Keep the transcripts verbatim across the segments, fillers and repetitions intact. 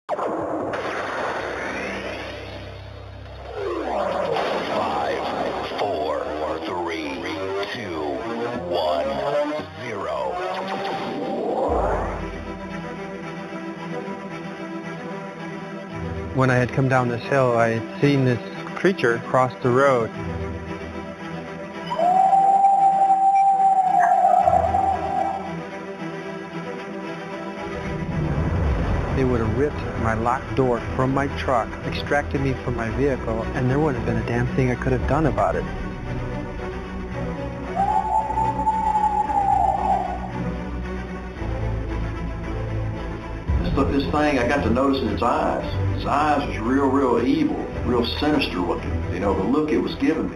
Five, four, three, two, one, zero. When I had come down this hill, I had seen this creature cross the road. They would have ripped my locked door from my truck, extracted me from my vehicle, and there wouldn't have been a damn thing I could have done about it. This, this thing, I got to notice in its eyes. Its eyes was real, real evil, real sinister looking. You know, the look it was giving me.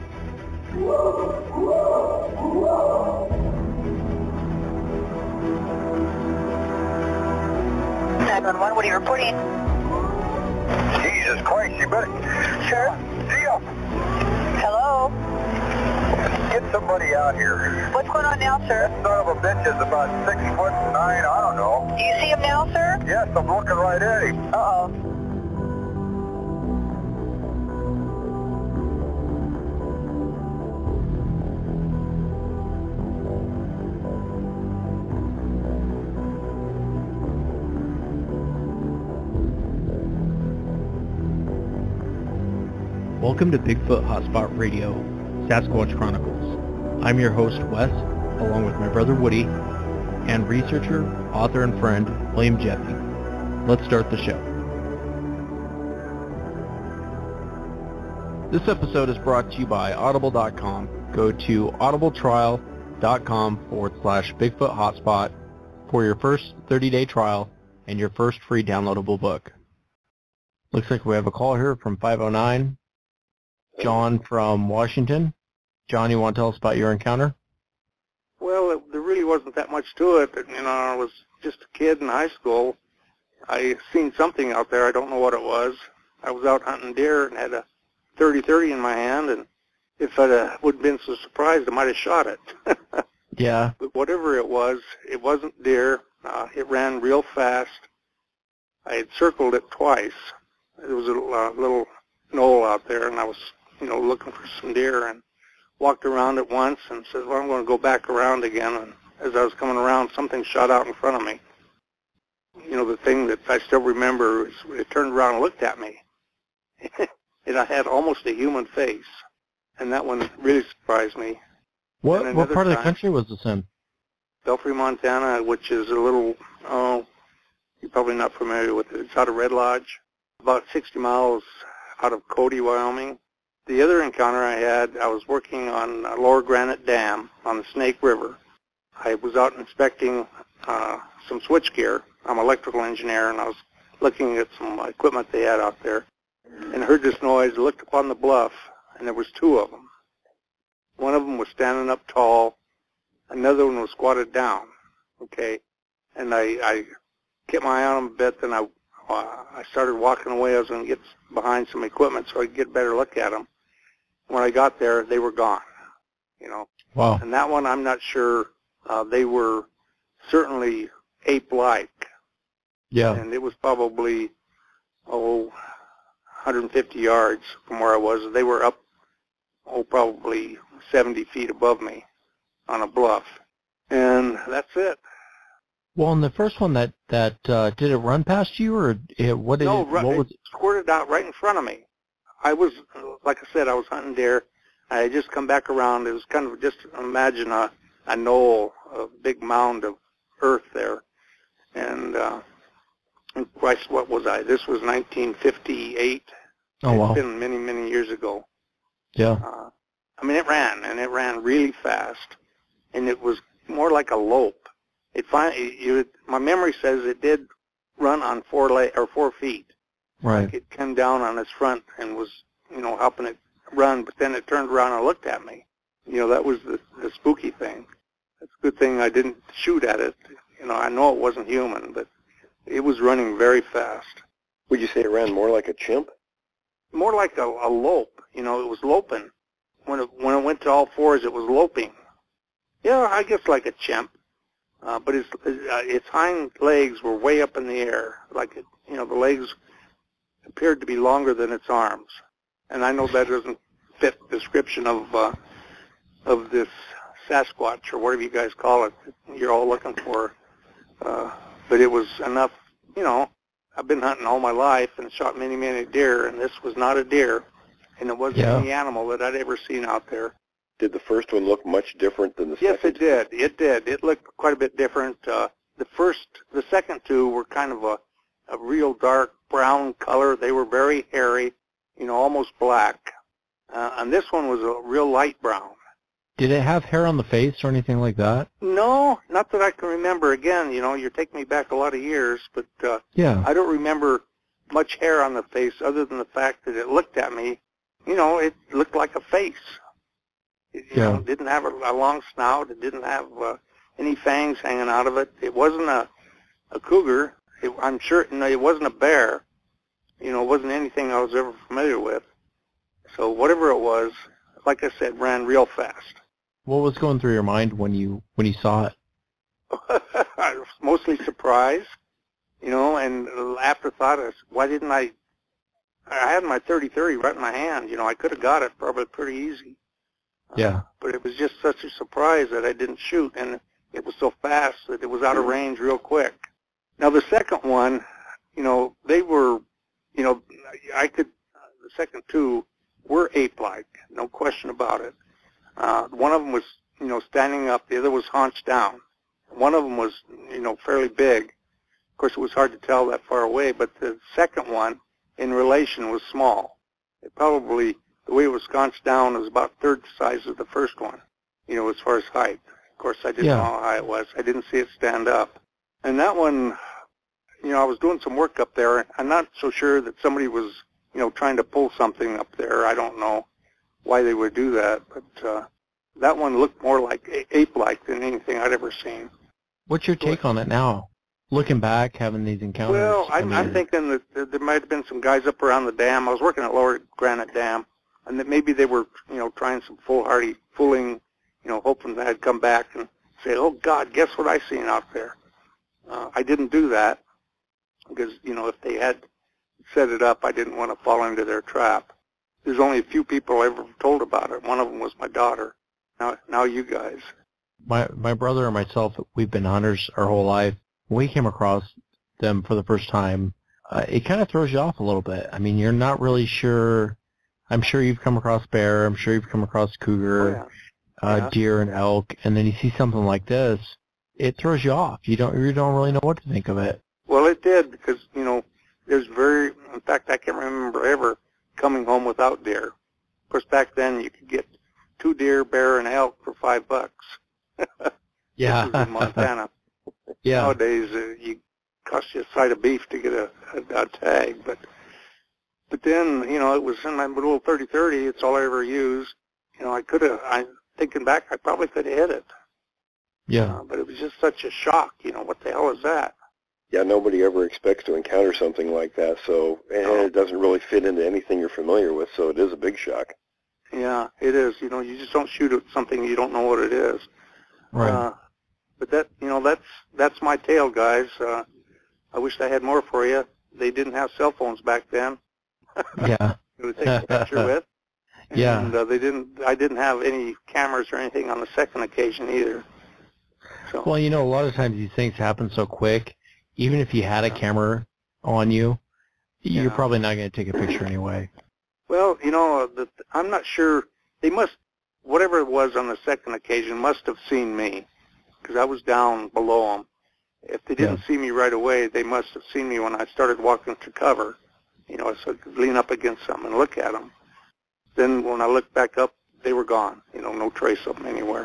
nine one one, what are you reporting? Jesus Christ, you better... Sure. Deal. Hello? Get somebody out here. What's going on now, sir? That son of a bitch is about six foot nine, I don't know. Do you see him now, sir? Yes, I'm looking right at him. Uh-oh. Welcome to Bigfoot Hotspot Radio, Sasquatch Chronicles. I'm your host, Wes, along with my brother Woody, and researcher, author, and friend, William Jeffy. Let's start the show. This episode is brought to you by audible dot com. Go to audibletrial.com forward slash Bigfoot Hotspot for your first thirty-day trial and your first free downloadable book. Looks like we have a call here from five oh nine. John from Washington. John, you want to tell us about your encounter? Well, it, there really wasn't that much to it. You know, I was just a kid in high school. I seen something out there. I don't know what it was. I was out hunting deer and had a thirty thirty in my hand, and if I uh, would have been so surprised, I might have shot it. Yeah. But whatever it was, it wasn't deer. Uh, it ran real fast. I had circled it twice. There was a uh, little knoll out there, and I was, you know, looking for some deer, and walked around it once and said, well, I'm going to go back around again. And as I was coming around, something shot out in front of me. You know, the thing that I still remember is it turned around and looked at me. And I had almost a human face. And that one really surprised me. What what part of the time, country was this in? Belfry, Montana, which is a little, oh, you're probably not familiar with it. It's out of Red Lodge, about sixty miles out of Cody, Wyoming. The other encounter I had, I was working on a Lower Granite Dam on the Snake River. I was out inspecting uh, some switchgear. I'm an electrical engineer, and I was looking at some equipment they had out there, and heard this noise. I looked up on the bluff, and there was two of them. One of them was standing up tall. Another one was squatted down, okay? And I, I kept my eye on them a bit, then I, uh, I started walking away. I was going to get behind some equipment so I could get a better look at them. When I got there, they were gone, you know. Wow. And that one, I'm not sure. Uh, they were certainly ape-like. Yeah. And it was probably, oh, one hundred fifty yards from where I was. They were up, oh, probably seventy feet above me on a bluff. And that's it. Well, in the first one, that that uh, did it run past you, or it, what did no, it? What was it squirted out right in front of me. I was, like I said, I was hunting deer. I had just come back around. It was kind of just imagine a, a knoll, a big mound of earth there. And, uh, and Christ, what was I? This was nineteen fifty-eight. Oh, wow. It's been many, many years ago. Yeah. Uh, I mean, it ran, and it ran really fast, and it was more like a lope. It finally, you, my memory says it did run on four leg or four feet. Right. Like it came down on its front and was, you know, helping it run, but then it turned around and looked at me. You know, that was the, the spooky thing. It's a good thing I didn't shoot at it. You know, I know it wasn't human, but it was running very fast. Would you say it ran more like a chimp? More like a, a lope. You know, it was loping. When it, when it went to all fours, it was loping. Yeah, I guess like a chimp. Uh, but its, uh, its hind legs were way up in the air, like it, you know, the legs appeared to be longer than its arms. And I know that doesn't fit the description of uh, of this Sasquatch or whatever you guys call it that you're all looking for. Uh, but it was enough, you know, I've been hunting all my life and shot many, many deer, and this was not a deer, and it wasn't Yeah. any animal that I'd ever seen out there. Did the first one look much different than the Yes, second? it did. It did. It looked quite a bit different. Uh, the first, the second two were kind of a, a real dark brown color. They were very hairy, you know, almost black. Uh, and this one was a real light brown. Did it have hair on the face or anything like that? No, not that I can remember. Again, you know, you're taking me back a lot of years, but uh, Yeah. I don't remember much hair on the face other than the fact that it looked at me. You know, it looked like a face. It, you Yeah. know, didn't have a, a long snout. It didn't have uh, any fangs hanging out of it. It wasn't a, a cougar. It, I'm sure no, it wasn't a bear. You know, it wasn't anything I was ever familiar with. So whatever it was, like I said, ran real fast. What was going through your mind when you when you saw it? I was mostly surprised, you know, and afterthought is, why didn't I, I had my thirty thirty right in my hand, you know, I could have got it probably pretty easy. Yeah. Uh, but it was just such a surprise that I didn't shoot, and it was so fast that it was out of range real quick. Now the second one, you know, they were, you know, I could, the second two were ape-like, no question about it. Uh, one of them was, you know, standing up. The other was haunched down. One of them was, you know, fairly big. Of course, it was hard to tell that far away, but the second one, in relation, was small. It probably, the way it was scaunched down, was about third the size of the first one, you know, as far as height. Of course, I didn't Yeah. know how high it was. I didn't see it stand up. And that one, you know, I was doing some work up there. I'm not so sure that somebody was, you know, trying to pull something up there. I don't know why they would do that, but uh, that one looked more like a- ape-like than anything I'd ever seen. What's your take on it now? Looking back, having these encounters. Well, I I'm, mean, I'm thinking that there- there might have been some guys up around the dam. I was working at Lower Granite Dam, and that maybe they were, you know, trying some foolhardy fooling, you know, hoping that I'd come back and say, oh, God, guess what I seen out there? Uh, I didn't do that because, you know, if they had set it up, I didn't want to fall into their trap. There's only a few people I ever told about it. One of them was my daughter. Now, now you guys. my my brother and myself, we've been hunters our whole life. When we came across them for the first time, uh, it kind of throws you off a little bit. I mean, you're not really sure. I'm sure you've come across bear. I'm sure you've come across cougar, Oh, yeah. uh, Yeah. deer, and elk, and then you see something like this. It throws you off. You don't you don't really know what to think of it. Well, it did because, you know, there's very, in fact, I can't remember ever coming home without deer. Of course, back then you could get two deer, bear, and elk for five bucks. Yeah. This was in Montana. Yeah. Nowadays, uh, you cost you a side of beef to get a, a, a tag, but but then, you know, it was in my little thirty thirty. It's all I ever used. You know, I could have. I thinking back, I probably could have hit it. Yeah. Uh, but it was just such a shock. You know, what the hell is that? Yeah, nobody ever expects to encounter something like that, so and No. it doesn't really fit into anything you're familiar with, so it is a big shock. Yeah, it is. You know, you just don't shoot at something you don't know what it is. Right. Uh, but that, you know, that's that's my tale, guys. Uh, I wish I had more for you. They didn't have cell phones back then. Yeah. To take a picture with. Yeah. And uh, they didn't. I didn't have any cameras or anything on the second occasion either. So. Well, you know, a lot of times these things happen so quick. Even if you had a camera on you, you're Yeah. probably not going to take a picture anyway. Well, you know, the, I'm not sure. They must, whatever it was on the second occasion, must have seen me because I was down below them. If they didn't Yeah. see me right away, they must have seen me when I started walking to cover. You know, so I could lean up against something and look at them. Then when I looked back up, they were gone. You know, no trace of them anywhere.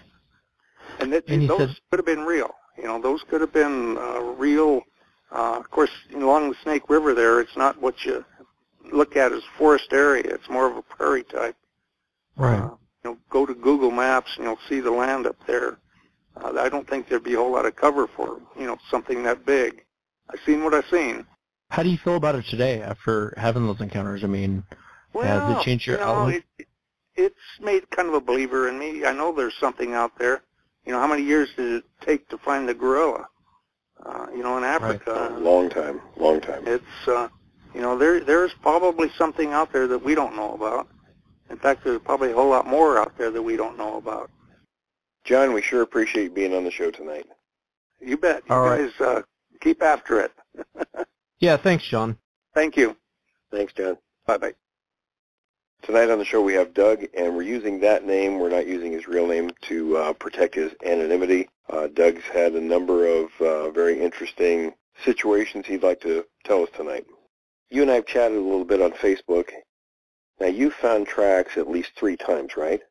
And, that, And you those said- could have been real. You know, those could have been uh, real. Uh, of course, along the Snake River there, it's not what you look at as forest area. It's more of a prairie type. Right. Uh, you know, go to Google Maps and you'll see the land up there. Uh, I don't think there'd be a whole lot of cover for, you know, something that big. I've seen what I've seen. How do you feel about it today after having those encounters? I mean, Well, has it changed your you know, outlook? it, it, it's made kind of a believer in me. I know there's something out there. You know, how many years did it take to find the gorilla? Uh, you know, in Africa, right. long time, long time. It's uh, you know, there there's probably something out there that we don't know about. In fact, there's probably a whole lot more out there that we don't know about. John, we sure appreciate being on the show tonight. You bet. You All guys right. uh, keep after it. Yeah, thanks, John. Thank you. Thanks, John. Bye-bye. Tonight on the show we have Doug, and we're using that name. We're not using his real name to uh, protect his anonymity. Uh, Doug's had a number of uh, very interesting situations he'd like to tell us tonight. You and I have chatted a little bit on Facebook. Now, you found tracks at least three times, right?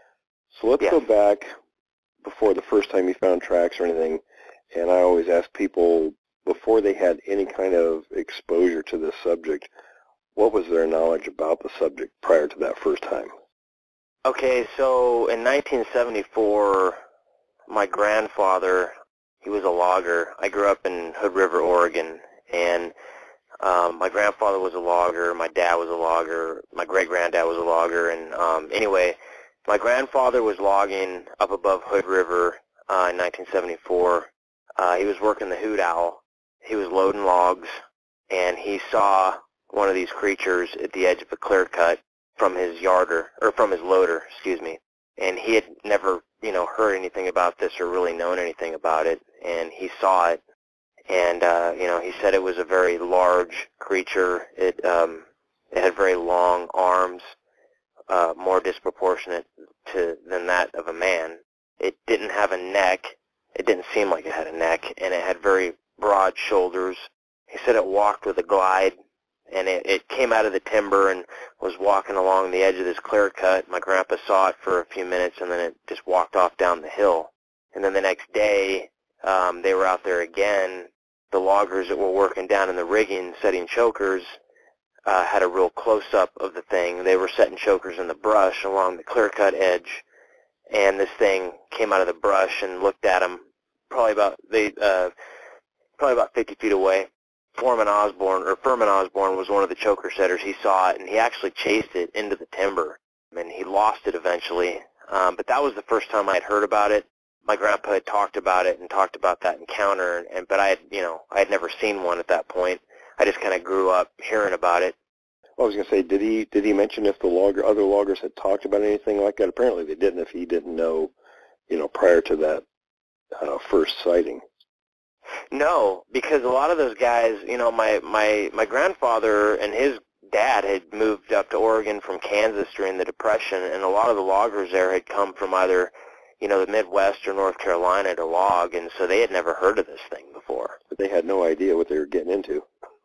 So let's yes. go back before the first time you found tracks or anything, and I always ask people, before they had any kind of exposure to this subject, what was their knowledge about the subject prior to that first time? Okay, so in nineteen seventy-four, my grandfather, he was a logger. I grew up in Hood River, Oregon, and um, my grandfather was a logger, my dad was a logger, my great-granddad was a logger, and um, anyway, my grandfather was logging up above Hood River uh, in nineteen seventy-four. Uh, he was working the hoot owl. He was loading logs, and he saw one of these creatures at the edge of a clear cut from his yarder, or from his loader, excuse me. And he had never, you know, heard anything about this or really known anything about it. And he saw it, and uh, you know, he said it was a very large creature. It um, it had very long arms, uh, more disproportionate to than that of a man. It didn't have a neck. It didn't seem like it had a neck, and it had very broad shoulders. He said it walked with a glide. And it, it came out of the timber and was walking along the edge of this clear cut. My grandpa saw it for a few minutes, and then it just walked off down the hill. And then the next day, um, they were out there again. The loggers that were working down in the rigging setting chokers uh, had a real close-up of the thing. They were setting chokers in the brush along the clear cut edge, and this thing came out of the brush and looked at them probably about they uh, probably about fifty feet away. Foreman Osborne, or Furman Osborne, was one of the choker setters. He saw it, and he actually chased it into the timber, and he lost it eventually. Um, but that was the first time I'd heard about it. My grandpa had talked about it and talked about that encounter, and, and but I had, you know, I had never seen one at that point. I just kind of grew up hearing about it. Well, I was going to say, did he did he mention if the logger, other loggers had talked about anything like that? Apparently they didn't. If he didn't know, you know, prior to that uh, first sighting. No, because a lot of those guys, you know, my, my, my grandfather and his dad had moved up to Oregon from Kansas during the Depression, and a lot of the loggers there had come from either, you know, the Midwest or North Carolina to log, and so they had never heard of this thing before. But they had no idea what they were getting into.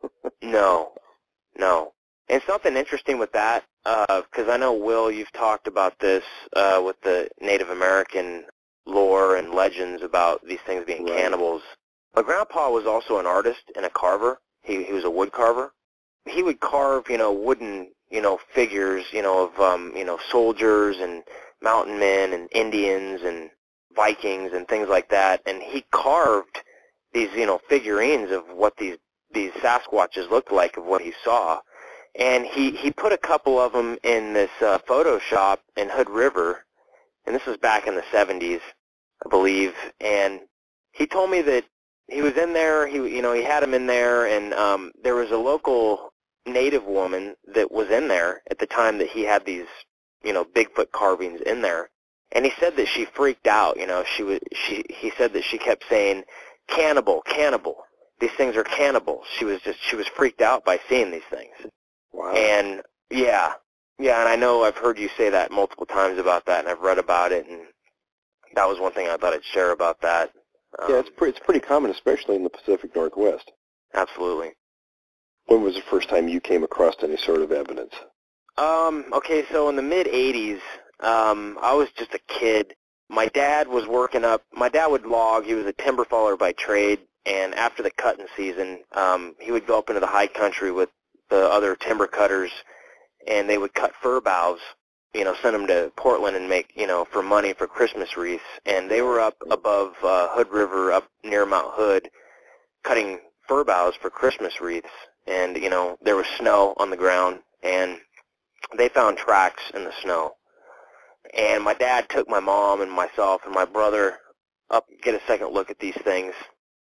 No, no. And something interesting with that, because uh, I know, Will, you've talked about this uh, with the Native American lore and legends about these things being right. cannibals. My grandpa was also an artist and a carver. He, he was a wood carver. He would carve, you know, wooden, you know, figures, you know, of, um, you know, soldiers and mountain men and Indians and Vikings and things like that. And he carved these, you know, figurines of what these, these Sasquatches looked like, of what he saw. And he, he put a couple of them in this uh, photo shop in Hood River, and this was back in the seventies, I believe. And he told me that he was in there, he, you know, he had him in there, and um, there was a local Native woman that was in there at the time that he had these, you know, Bigfoot carvings in there. And he said that she freaked out, you know, she was, she, he said that she kept saying, cannibal, cannibal, these things are cannibals. She was just, she was freaked out by seeing these things. Wow. And, yeah, yeah, and I know I've heard you say that multiple times about that, and I've read about it, and that was one thing I thought I'd share about that. Um, yeah, it's, pre- it's pretty common, especially in the Pacific Northwest. Absolutely. When was the first time you came across any sort of evidence? Um, okay, so in the mid-eighties, um, I was just a kid. My dad was working up, my dad would log, he was a timber faller by trade, and after the cutting season, um, he would go up into the high country with the other timber cutters, and they would cut fir boughs, you know, send them to Portland and make, you know, for money for Christmas wreaths. And they were up above uh, Hood River, up near Mount Hood, cutting fir boughs for Christmas wreaths. And, you know, there was snow on the ground, and they found tracks in the snow. And my dad took my mom and myself and my brother up to get a second look at these things.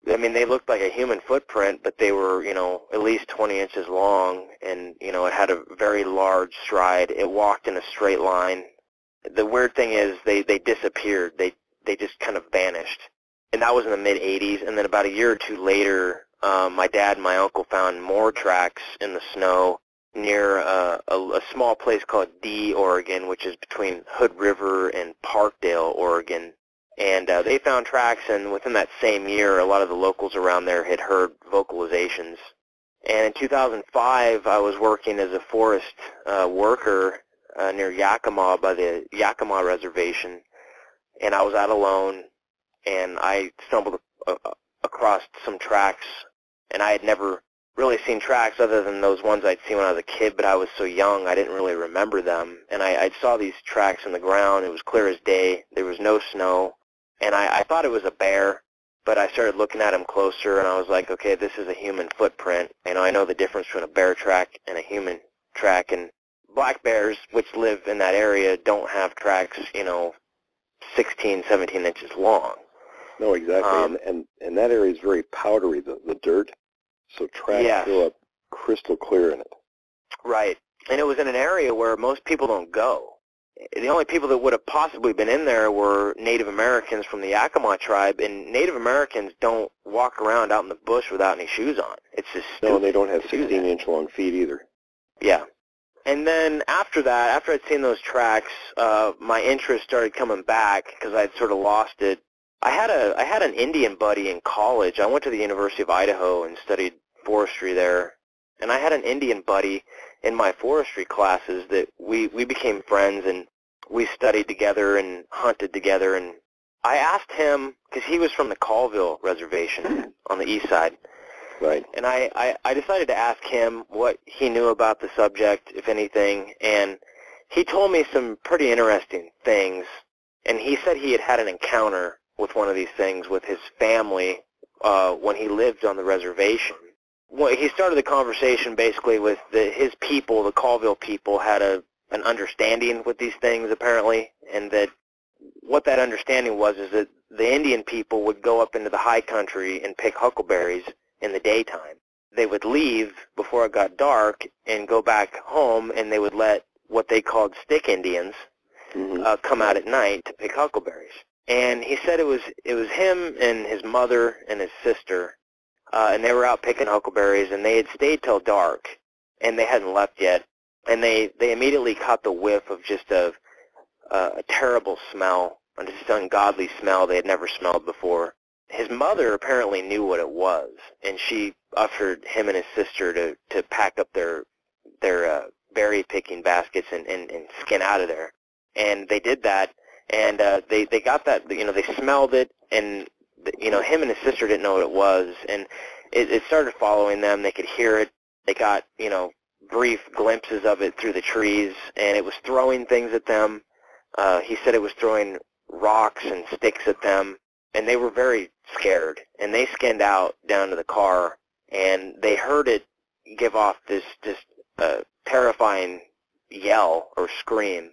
I mean, they looked like a human footprint, but they were, you know, at least twenty inches long, and, you know, it had a very large stride. It walked in a straight line. The weird thing is they, they disappeared. They, they just kind of vanished. And that was in the mid eighties, and then about a year or two later, um, my dad and my uncle found more tracks in the snow near uh, a, a small place called D, Oregon, which is between Hood River and Parkdale, Oregon. And uh, they found tracks, and within that same year, a lot of the locals around there had heard vocalizations. And in two thousand five, I was working as a forest uh, worker uh, near Yakima by the Yakima Reservation, and I was out alone, and I stumbled uh, across some tracks, and I had never really seen tracks other than those ones I'd seen when I was a kid, but I was so young I didn't really remember them. And I, I saw these tracks in the ground. It was clear as day. There was no snow. And I, I thought it was a bear, but I started looking at him closer, and I was like, okay, this is a human footprint. You know, I know the difference between a bear track and a human track, and black bears, which live in that area, don't have tracks, you know, sixteen, seventeen inches long. No, exactly, um, and, and and that area is very powdery, the, the dirt, so tracks yes. fill up crystal clear in it. Right, and it was in an area where most people don't go. The only people that would have possibly been in there were Native Americans from the Yakima tribe, and Native Americans don't walk around out in the bush without any shoes on. It's just stupid. No, and they don't have sixteen-inch long feet either. Yeah. And then after that, after I'd seen those tracks, uh, my interest started coming back because I'd sort of lost it. I had a I had an Indian buddy in college. I went to the University of Idaho and studied forestry there, and I had an Indian buddy in my forestry classes that we, we became friends, and we studied together and hunted together. And I asked him, because he was from the Colville Reservation on the east side, right? And I, I, I decided to ask him what he knew about the subject, if anything, and he told me some pretty interesting things. And he said he had had an encounter with one of these things with his family uh, when he lived on the reservation. Well, he started the conversation basically with the, his people, the Colville people, had a an understanding with these things apparently, and that what that understanding was is that the Indian people would go up into the high country and pick huckleberries in the daytime. They would leave before it got dark and go back home, and they would let what they called stick Indians mm-hmm. uh, come out at night to pick huckleberries. And he said it was it was him and his mother and his sister. Uh, and they were out picking huckleberries, and they had stayed till dark, and they hadn't left yet. And they, they immediately caught the whiff of just a, a, a terrible smell, a just ungodly smell they had never smelled before. His mother apparently knew what it was, and she ushered him and his sister to, to pack up their their uh, berry picking baskets and, and, and skin out of there. And they did that, and uh, they, they got that, you know, they smelled it, and you know, him and his sister didn't know what it was, and it, it started following them. They could hear it. They got, you know, brief glimpses of it through the trees, and it was throwing things at them. Uh, he said it was throwing rocks and sticks at them, and they were very scared, and they skinned out down to the car, and they heard it give off this, this uh, terrifying yell or scream.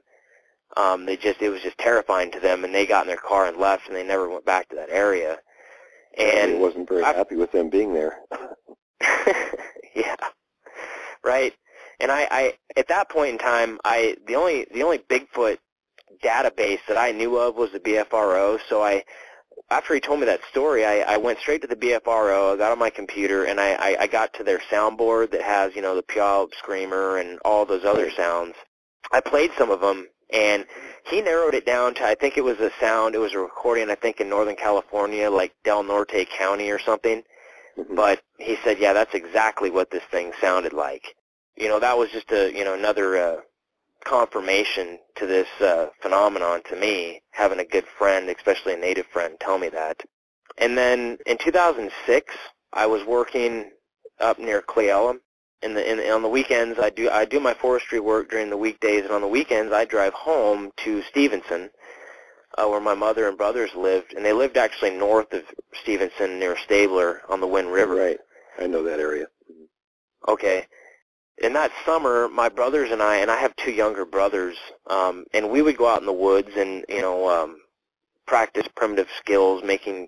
Um, they just, it was just terrifying to them, and they got in their car and left, and they never went back to that area. And he wasn't very I, happy with them being there. Yeah, right. And I, I, at that point in time, I the only the only Bigfoot database that I knew of was the B F R O. So I, after he told me that story, I, I went straight to the B F R O. I got on my computer, and I, I, I got to their soundboard that has, you know, the Puyallup Screamer and all those other sounds. I played some of them. And he narrowed it down to, I think it was a sound, it was a recording, I think, in Northern California, like Del Norte County or something. Mm-hmm. But he said, yeah, that's exactly what this thing sounded like. You know, that was just a, you know, another uh, confirmation to this uh, phenomenon to me, having a good friend, especially a native friend, tell me that. And then in two thousand six, I was working up near Cleella. In the, in, on the weekends, I do I do my forestry work during the weekdays, and on the weekends, I drive home to Stevenson, uh, where my mother and brothers lived, and they lived actually north of Stevenson near Stabler on the Wind River. Right, I know that area. Okay. In that summer, my brothers and I, and I have two younger brothers, um, and we would go out in the woods and, you know, um, practice primitive skills, making,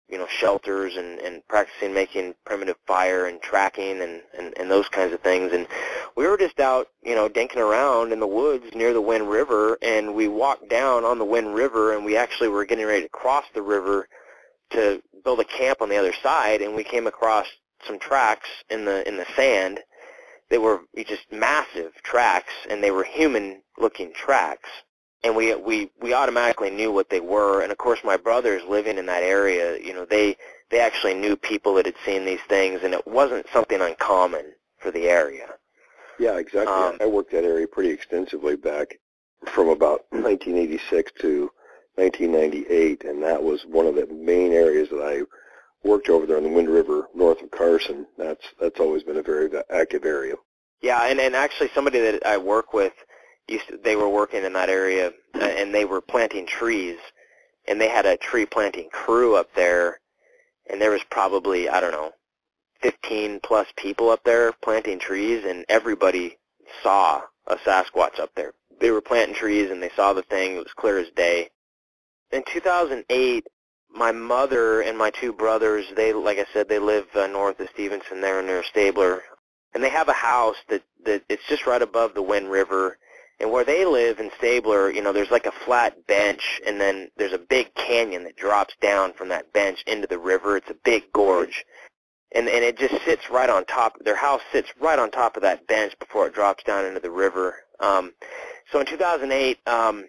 you know, shelters and, and practicing making primitive fire and tracking and, and, and those kinds of things. And we were just out, you know, dinking around in the woods near the Wind River, and we walked down on the Wind River, and we actually were getting ready to cross the river to build a camp on the other side, and we came across some tracks in the in the sand. They were just massive tracks, and they were human-looking tracks. And we we we automatically knew what they were. And of course, my brothers living in that area, you know, they they actually knew people that had seen these things, and it wasn't something uncommon for the area. Yeah, exactly. Um, I worked that area pretty extensively back from about nineteen eighty-six to nineteen ninety-eight, and that was one of the main areas that I worked over there on the Wind River north of Carson. That's that's always been a very active area. Yeah, and and actually somebody that I work with, used to, they were working in that area, and they were planting trees, and they had a tree planting crew up there, and there was probably, I don't know, fifteen plus people up there planting trees, and everybody saw a Sasquatch up there. They were planting trees, and they saw the thing. It was clear as day. In two thousand eight, my mother and my two brothers, they, like I said, they live uh, north of Stevenson there near Stabler, and they have a house that, that it's just right above the Wind River. And where they live in Stabler, you know, there's like a flat bench, and then there's a big canyon that drops down from that bench into the river. It's a big gorge, and and it just sits right on top. Their house sits right on top of that bench before it drops down into the river. Um, so in two thousand eight, um,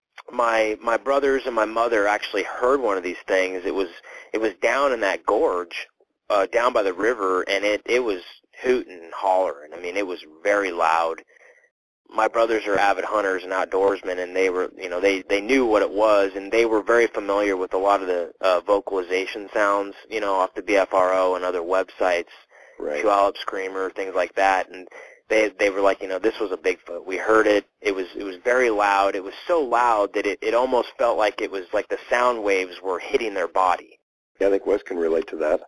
my my brothers and my mother actually heard one of these things. It was it was down in that gorge, uh, down by the river, and it it was hooting and hollering. I mean, it was very loud. My brothers are avid hunters and outdoorsmen, and they were, you know, they, they knew what it was, and they were very familiar with a lot of the uh, vocalization sounds, you know, off the B F R O and other websites, right. Puyallup Screamer, things like that, and they they were like, you know, this was a Bigfoot. We heard it. It was it was very loud. It was so loud that it, it almost felt like it was like the sound waves were hitting their body. Yeah, I think Wes can relate to that.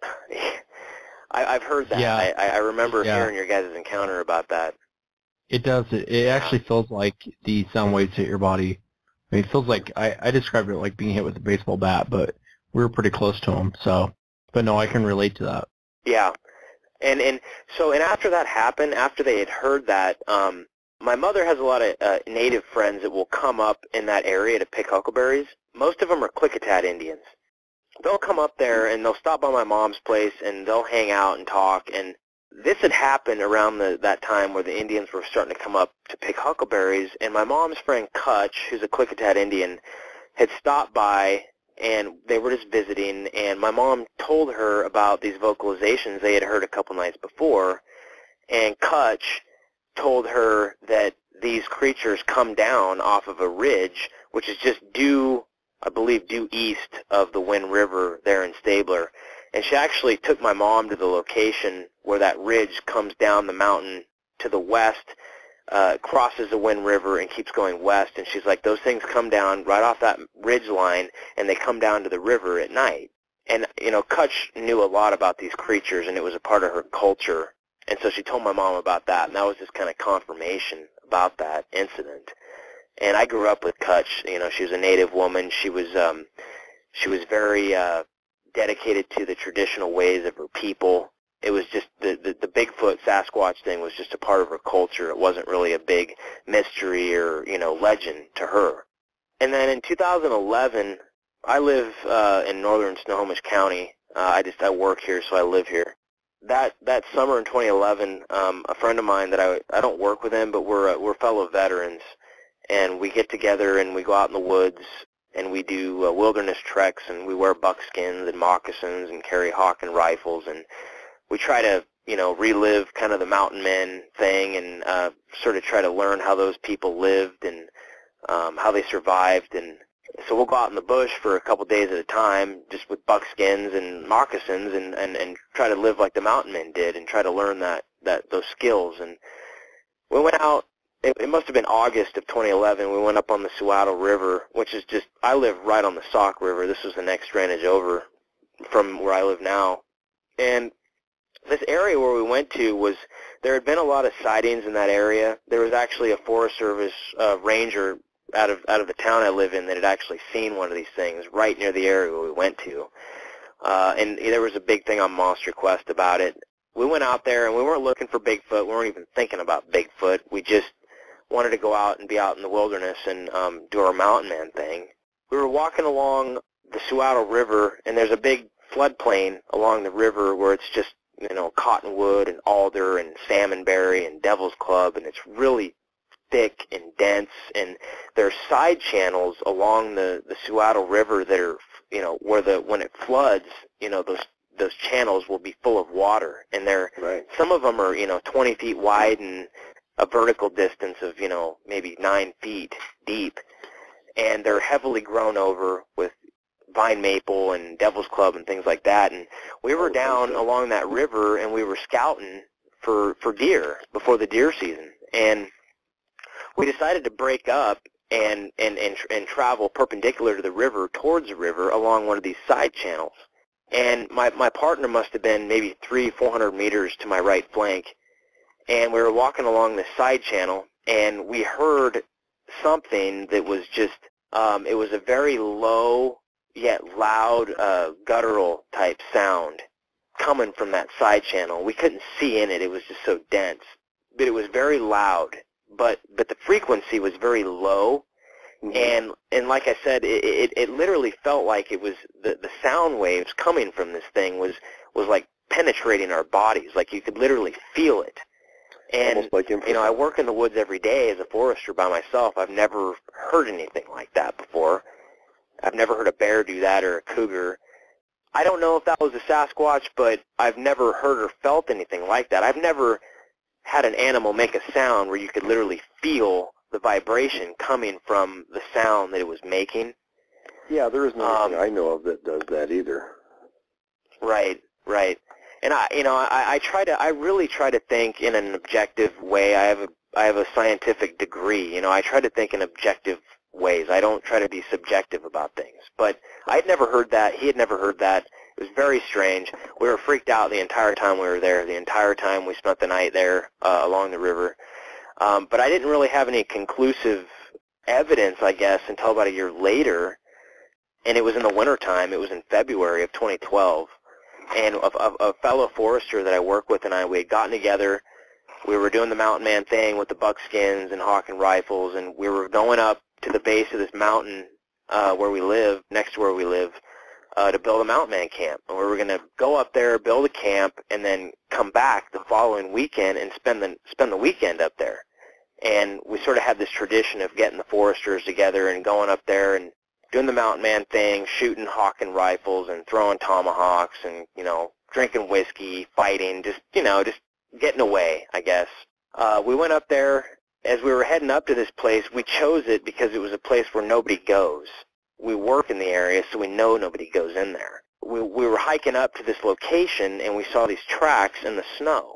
I, I've heard that. Yeah. I, I remember yeah. hearing your guys' encounter about that. It does. It, it actually feels like the sound waves hit your body. I mean, it feels like, I, I described it like being hit with a baseball bat, but we were pretty close to them. So, but no, I can relate to that. Yeah. And and so, and after that happened, after they had heard that, um, my mother has a lot of uh, native friends that will come up in that area to pick huckleberries. Most of them are Klickitat Indians. They'll come up there, and they'll stop by my mom's place, and they'll hang out and talk, and this had happened around the, that time where the Indians were starting to come up to pick huckleberries, and my mom's friend Kutch, who's a Klickitat Indian, had stopped by, and they were just visiting, and my mom told her about these vocalizations they had heard a couple nights before, and Kutch told her that these creatures come down off of a ridge, which is just due, I believe, due east of the Wind River there in Stabler. And she actually took my mom to the location where that ridge comes down the mountain to the west, uh, crosses the Wind River, and keeps going west. And she's like, those things come down right off that ridge line, and they come down to the river at night. And, you know, Kutch knew a lot about these creatures, and it was a part of her culture. And so she told my mom about that, and that was just kind of confirmation about that incident. And I grew up with Kutch. You know, she was a native woman. She was, um, she was very uh, dedicated to the traditional ways of her people. It was just the, the the Bigfoot Sasquatch thing was just a part of her culture. It wasn't really a big mystery or, you know, legend to her. And then in two thousand eleven, I live uh, in northern Snohomish County. Uh, I just I work here, so I live here. That that summer in twenty eleven, um, a friend of mine that I I don't work with him, but we're uh, we're fellow veterans, and we get together and we go out in the woods and we do uh, wilderness treks, and we wear buckskins and moccasins and carry hawk and rifles, and we try to, you know, relive kind of the mountain men thing, and uh, sort of try to learn how those people lived and um, how they survived. And so we'll go out in the bush for a couple days at a time, just with buckskins and moccasins, and, and, and try to live like the mountain men did, and try to learn that, that those skills. And we went out. It, it must have been August of twenty eleven. We went up on the Suwato River, which is just, I live right on the Sauk River. This was the next drainage over from where I live now. And this area where we went to was, there had been a lot of sightings in that area. There was actually a Forest Service uh, ranger out of out of the town I live in that had actually seen one of these things right near the area where we went to. uh, and there was a big thing on Monster Quest about it. We went out there, and we weren't looking for Bigfoot. We weren't even thinking about Bigfoot. We just wanted to go out and be out in the wilderness and um, do our mountain man thing. We were walking along the Sasquatch River, and there's a big floodplain along the river where it's just, you know, cottonwood and alder and salmonberry and devil's club, and it's really thick and dense, and there are side channels along the, the Sasquatch River that are, you know, where the, when it floods, you know, those those channels will be full of water, and they're, right. some of them are, you know, twenty feet wide and a vertical distance of, you know, maybe nine feet deep, and they're heavily grown over with vine maple and devil's club and things like that. And we were down along that river, and we were scouting for for deer before the deer season, and we decided to break up and and and, and travel perpendicular to the river towards the river along one of these side channels. And my my partner must have been maybe three four hundred meters to my right flank, and we were walking along this side channel, and we heard something that was just um, it was a very low yet loud, uh, guttural type sound coming from that side channel. We couldn't see in it; it was just so dense. But it was very loud. But but the frequency was very low, mm-hmm. and and like I said, it, it it literally felt like it was the the sound waves coming from this thing was was like penetrating our bodies. Like you could literally feel it. And almost like you know, I work in the woods every day as a forester by myself. I've never heard anything like that before. I've never heard a bear do that or a cougar. I don't know if that was a Sasquatch, but I've never heard or felt anything like that. I've never had an animal make a sound where you could literally feel the vibration coming from the sound that it was making. Yeah, there isn't anything um, I know of that does that either. Right, right. And I, you know, I, I try to, I really try to think in an objective way. I have a, I have a scientific degree. You know, I try to think in objective ways. I don't try to be subjective about things. But I'd never heard that. He had never heard that. It was very strange. We were freaked out the entire time we were there, the entire time we spent the night there uh, along the river. Um, but I didn't really have any conclusive evidence, I guess, until about a year later, and it was in the wintertime. It was in February of twenty twelve, and a, a, a fellow forester that I work with and I, we had gotten together. We were doing the mountain man thing with the buckskins and hawking rifles, and we were going up to the base of this mountain uh, where we live, next to where we live, uh, to build a mountain man camp. And we were going to go up there, build a camp, and then come back the following weekend and spend the spend the weekend up there. And we sort of had this tradition of getting the foresters together and going up there and doing the mountain man thing, shooting, hawking rifles, and throwing tomahawks, and, you know, drinking whiskey, fighting, just, you know, just getting away, I guess. Uh, we went up there. As we were heading up to this place, we chose it because it was a place where nobody goes. We work in the area, so we know nobody goes in there. We, we were hiking up to this location, and we saw these tracks in the snow.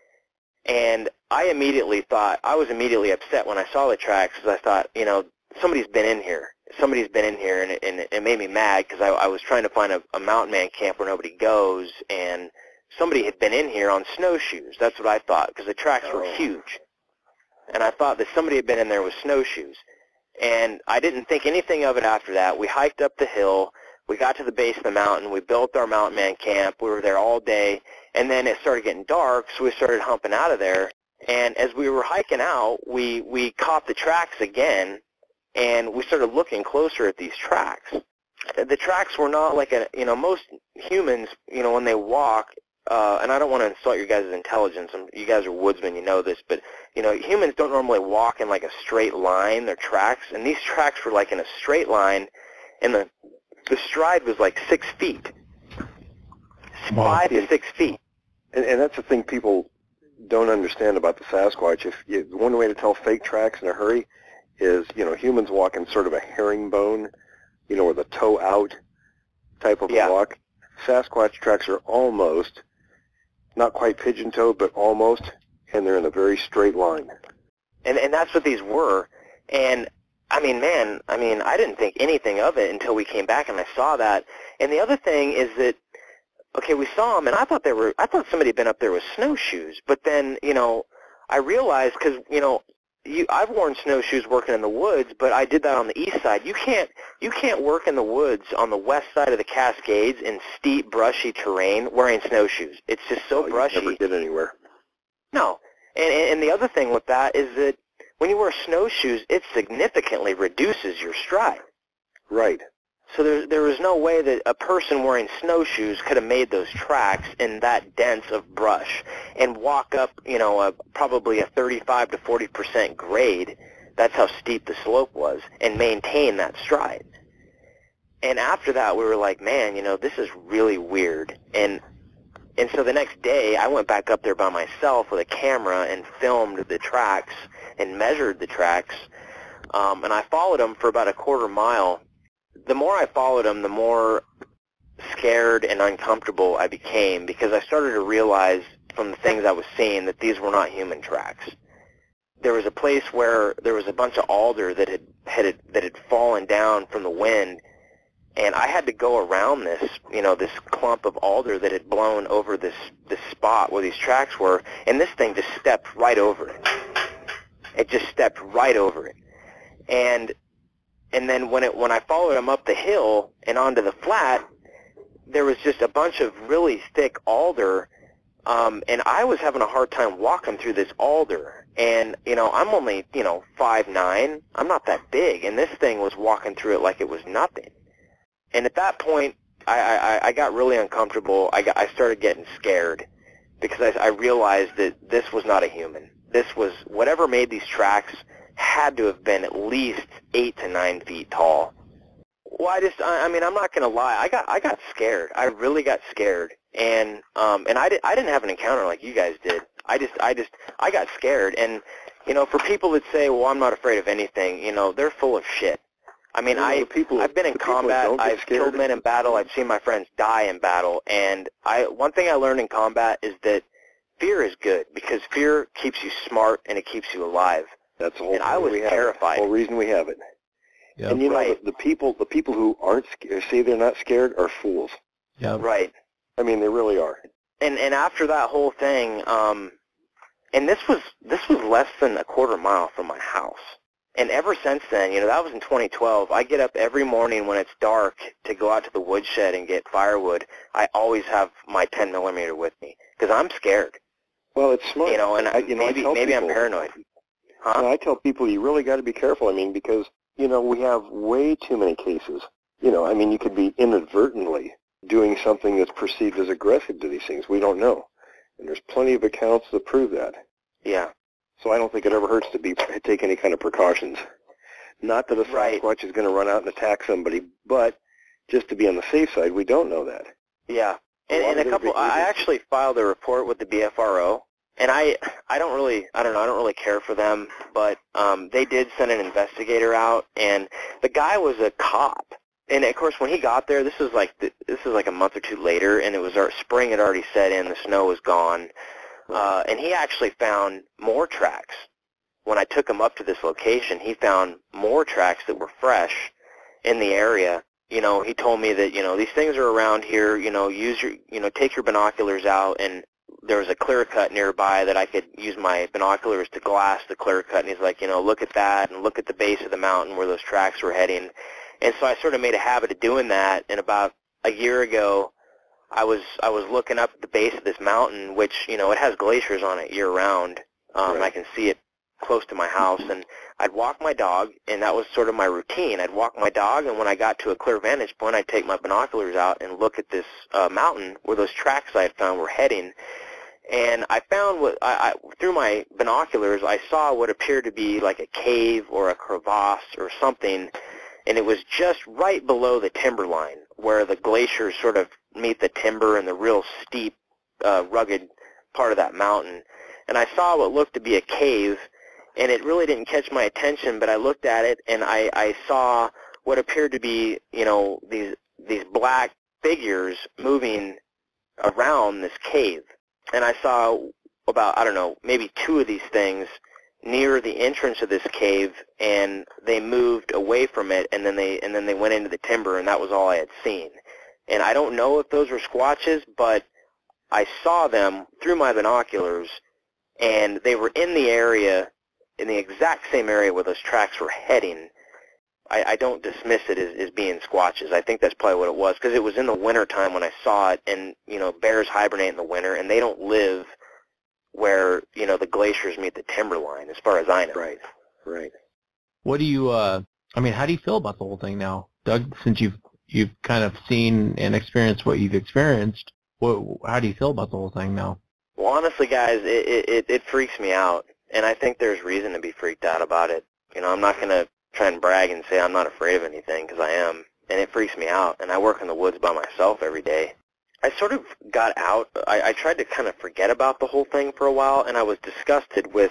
And I immediately thought, I was immediately upset when I saw the tracks, because I thought, you know, somebody's been in here. Somebody's been in here, and it, and it made me mad, because I, I was trying to find a, a mountain man camp where nobody goes, and somebody had been in here on snowshoes. That's what I thought, because the tracks were huge. And I thought that somebody had been in there with snowshoes. And I didn't think anything of it after that. We hiked up the hill. We got to the base of the mountain. We built our mountain man camp. We were there all day. And then it started getting dark, so we started humping out of there. And as we were hiking out, we, we caught the tracks again, and we started looking closer at these tracks. The tracks were not like a, you know, most humans, you know, when they walk, Uh, and I don't want to insult your guys' intelligence. You guys are woodsmen, you know this, but, you know, humans don't normally walk in like a straight line, their tracks, and these tracks were like in a straight line, and the the stride was like six feet, five to six feet. And, and that's the thing people don't understand about the Sasquatch. If you, one way to tell fake tracks in a hurry is, you know, humans walk in sort of a herringbone, you know, with a toe out type of yeah. walk. Sasquatch tracks are almost, not quite pigeon-toed, but almost, and they're in a very straight line. And and that's what these were. And, I mean, man, I mean, I didn't think anything of it until we came back and I saw that. And the other thing is that, okay, we saw them, and I thought they were, I thought somebody had been up there with snowshoes. But then, you know, I realized, because, you know, you, I've worn snowshoes working in the woods, but I did that on the east side. You can't you can't work in the woods on the west side of the Cascades in steep, brushy terrain wearing snowshoes. It's just so oh, brushy. You never get anywhere. No. And, and the other thing with that is that when you wear snowshoes, it significantly reduces your stride. Right. So there, there was no way that a person wearing snowshoes could have made those tracks in that dense of brush and walk up, you know, a, probably a thirty-five to forty percent grade. That's how steep the slope was, and maintain that stride. And after that, we were like, man, you know, this is really weird. And and so the next day, I went back up there by myself with a camera and filmed the tracks and measured the tracks. Um, and I followed them for about a quarter mile. The more I followed them, the more scared and uncomfortable I became, because I started to realize from the things I was seeing that these were not human tracks. There was a place where there was a bunch of alder that had, had that had fallen down from the wind, and I had to go around this, you know, this clump of alder that had blown over this this spot where these tracks were, and this thing just stepped right over it. It just stepped right over it, and and then when it when I followed him up the hill and onto the flat, there was just a bunch of really thick alder, um, and I was having a hard time walking through this alder. And you know, I'm only you know five nine. I'm not that big, and this thing was walking through it like it was nothing. And at that point, I, I, I got really uncomfortable. I, got, I started getting scared because I, I realized that this was not a human. This was, whatever made these tracks had to have been at least eight to nine feet tall. Well, I just, I, I mean, I'm not going to lie. I got, I got scared. I really got scared. And, um, and I, did, I didn't have an encounter like you guys did. I just, I just, I got scared. And, you know, for people that say, well, I'm not afraid of anything, you know, they're full of shit. I mean, you know, I, people, I've been in combat, I've killed men in battle, I've seen my friends die in battle, and I one thing I learned in combat is that fear is good, because fear keeps you smart and it keeps you alive. That's the whole and I was terrified. The whole reason we have it. Yep. And you know, right. the, the people the people who aren't say they're not scared are fools. Yep. Right. I mean, they really are. And and after that whole thing, um, and this was this was less than a quarter mile from my house. And ever since then, you know, that was in twenty twelve, I get up every morning when it's dark to go out to the woodshed and get firewood. I always have my ten millimeter with me because I'm scared. Well, it's smart. You know, and I, you know, maybe maybe people, I'm paranoid. Huh? You know, I tell people you really got to be careful. I mean, because, you know, we have way too many cases. You know, I mean, you could be inadvertently doing something that's perceived as aggressive to these things. We don't know. And there's plenty of accounts that prove that. Yeah. So I don't think it ever hurts to be take any kind of precautions. Not that a Sasquatch right. is going to run out and attack somebody, but just to be on the safe side, we don't know that. Yeah, and, a and a couple. I actually filed a report with the B F R O, and I, I don't really, I don't know, I don't really care for them, but um, they did send an investigator out, and the guy was a cop. And of course, when he got there, this is like the, this is like a month or two later, and it was our spring had already set in, the snow was gone. Uh, and he actually found more tracks. When I took him up to this location, he found more tracks that were fresh in the area. You know, he told me that, you know, these things are around here, you know, use your, you know, take your binoculars out, and there was a clear cut nearby that I could use my binoculars to glass the clear cut, and he's like, you know, look at that, and look at the base of the mountain where those tracks were heading. And so I sort of made a habit of doing that, and about a year ago, I was I was looking up at the base of this mountain, which, you know, it has glaciers on it year-round. Um, right. I can see it close to my house, and I'd walk my dog, and that was sort of my routine. I'd walk my dog, and when I got to a clear vantage point, I'd take my binoculars out and look at this uh, mountain where those tracks I had found were heading. And I found, what I, I through my binoculars, I saw what appeared to be like a cave or a crevasse or something, and it was just right below the timberline where the glaciers sort of meet the timber and the real steep, uh, rugged part of that mountain. And I saw what looked to be a cave, and it really didn't catch my attention, but I looked at it, and I, I saw what appeared to be, you know, these these black figures moving around this cave. And I saw about, I don't know, maybe two of these things near the entrance of this cave, and they moved away from it, and then they and then they went into the timber, and that was all I had seen. And I don't know if those were squatches, but I saw them through my binoculars, and they were in the area in the exact same area where those tracks were heading, I, I don't dismiss it as, as being squatches. I think that's probably what it was, because it was in the winter time when I saw it, and, you know, bears hibernate in the winter, and they don't live where, you know, the glaciers meet the timberline, as far as I know. Right, right. What do you, uh, I mean, how do you feel about the whole thing now? Doug, since you've you've kind of seen and experienced what you've experienced, what, how do you feel about the whole thing now? Well, honestly, guys, it, it, it freaks me out, and I think there's reason to be freaked out about it. You know, I'm not going to try and brag and say I'm not afraid of anything, because I am, and it freaks me out, and I work in the woods by myself every day. I sort of got out. I, I tried to kind of forget about the whole thing for a while, and I was disgusted with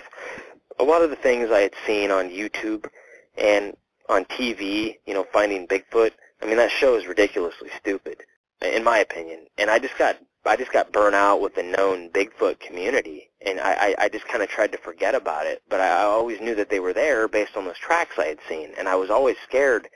a lot of the things I had seen on YouTube and on T V, you know, finding Bigfoot. I mean, that show is ridiculously stupid, in my opinion. And I just got I just got burnt out with the known Bigfoot community, and I, I, I just kind of tried to forget about it. But I, I always knew that they were there based on those tracks I had seen, and I was always scared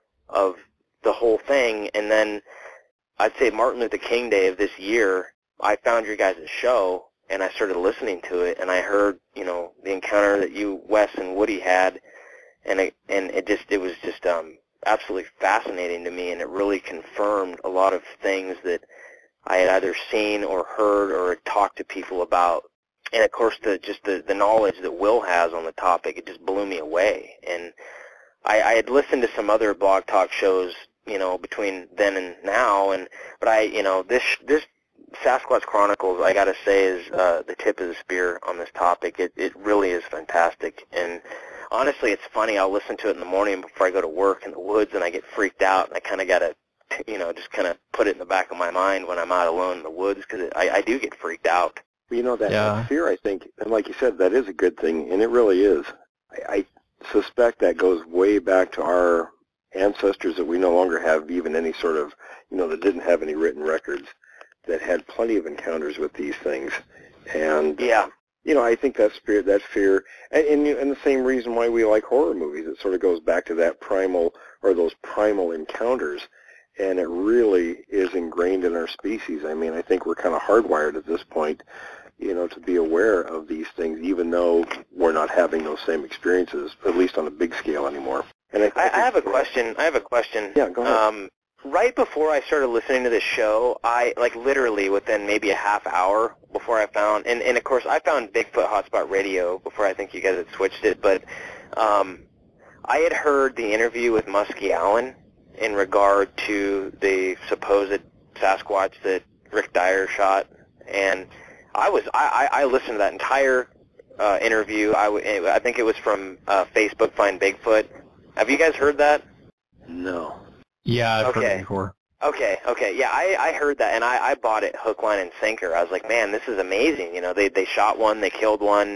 of the whole thing. And then I'd say Martin Luther King Day of this year, I found your guys' show, and I started listening to it, and I heard, you know, the encounter that you, Wes, and Woody had, and it, and it just it was just um, absolutely fascinating to me, and it really confirmed a lot of things that I had either seen or heard or talked to people about. And of course, the just the, the knowledge that Will has on the topic, it just blew me away. And I, I had listened to some other blog talk shows, you know, between then and now, and but I, you know, this this Sasquatch Chronicles, I got to say, is uh, the tip of the spear on this topic. It it really is fantastic. And honestly, it's funny. I'll listen to it in the morning before I go to work in the woods, and I get freaked out, and I kind of got to, you know, just kind of put it in the back of my mind when I'm out alone in the woods, because I, I do get freaked out. Well, you know, that, Yeah. that fear, I think, and like you said, that is a good thing, and it really is. I, I suspect that goes way back to our ancestors that we no longer have even any sort of, you know, that didn't have any written records, that had plenty of encounters with these things. And, Yeah. you know, I think that spirit, that fear, and, and, and the same reason why we like horror movies, it sort of goes back to that primal, or those primal encounters, and it really is ingrained in our species. I mean, I think we're kind of hardwired at this point, you know, to be aware of these things, even though we're not having those same experiences, at least on a big scale anymore. And I, I, I have a question. I have a question. Yeah, go ahead. Um, right before I started listening to this show, I, like literally within maybe a half hour before I found, and, and of course I found Bigfoot Hotspot Radio before I think you guys had switched it, but um, I had heard the interview with Musky Allen in regard to the supposed Sasquatch that Rick Dyer shot, and I was I, I listened to that entire uh, interview. I, w- I think it was from uh, Facebook Find Bigfoot. Have you guys heard that? No. Yeah, I've heard Okay. it before. Okay, okay, yeah, I, I heard that, and I, I bought it hook, line, and sinker. I was like, man, this is amazing. You know, they they shot one, they killed one.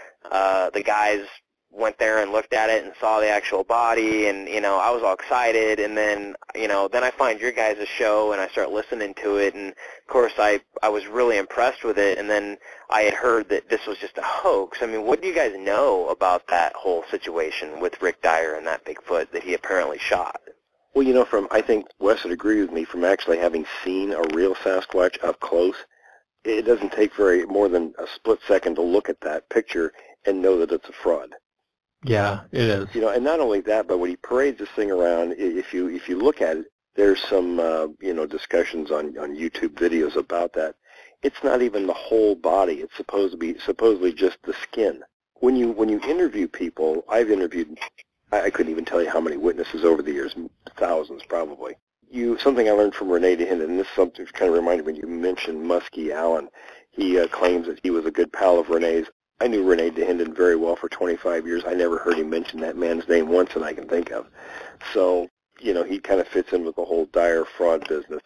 Uh, the guys went there and looked at it and saw the actual body, and you know, I was all excited. And then, you know, then I find your guys' show, and I start listening to it, and of course, I I was really impressed with it. And then I had heard that this was just a hoax. I mean, what do you guys know about that whole situation with Rick Dyer and that Bigfoot that he apparently shot? Well, you know, from I think Wes would agree with me, from actually having seen a real Sasquatch up close, it doesn't take very more than a split second to look at that picture and know that it's a fraud. Yeah, it is. You know, and not only that, but when he parades this thing around, i- if you if you look at it, there's some uh, you know discussions on on YouTube videos about that. It's not even the whole body. It's supposed to be supposedly just the skin. When you when you interview people, I've interviewed, I, I couldn't even tell you how many witnesses over the years, thousands probably. You something I learned from Renee DeHinden, and this is something kind of reminded me when you mentioned Musky Allen. He uh, claims that he was a good pal of Renee's. I knew Renee DeHinden very well for twenty-five years. I never heard him mention that man's name once that I can think of. So, you know, he kind of fits in with the whole Dyer fraud business.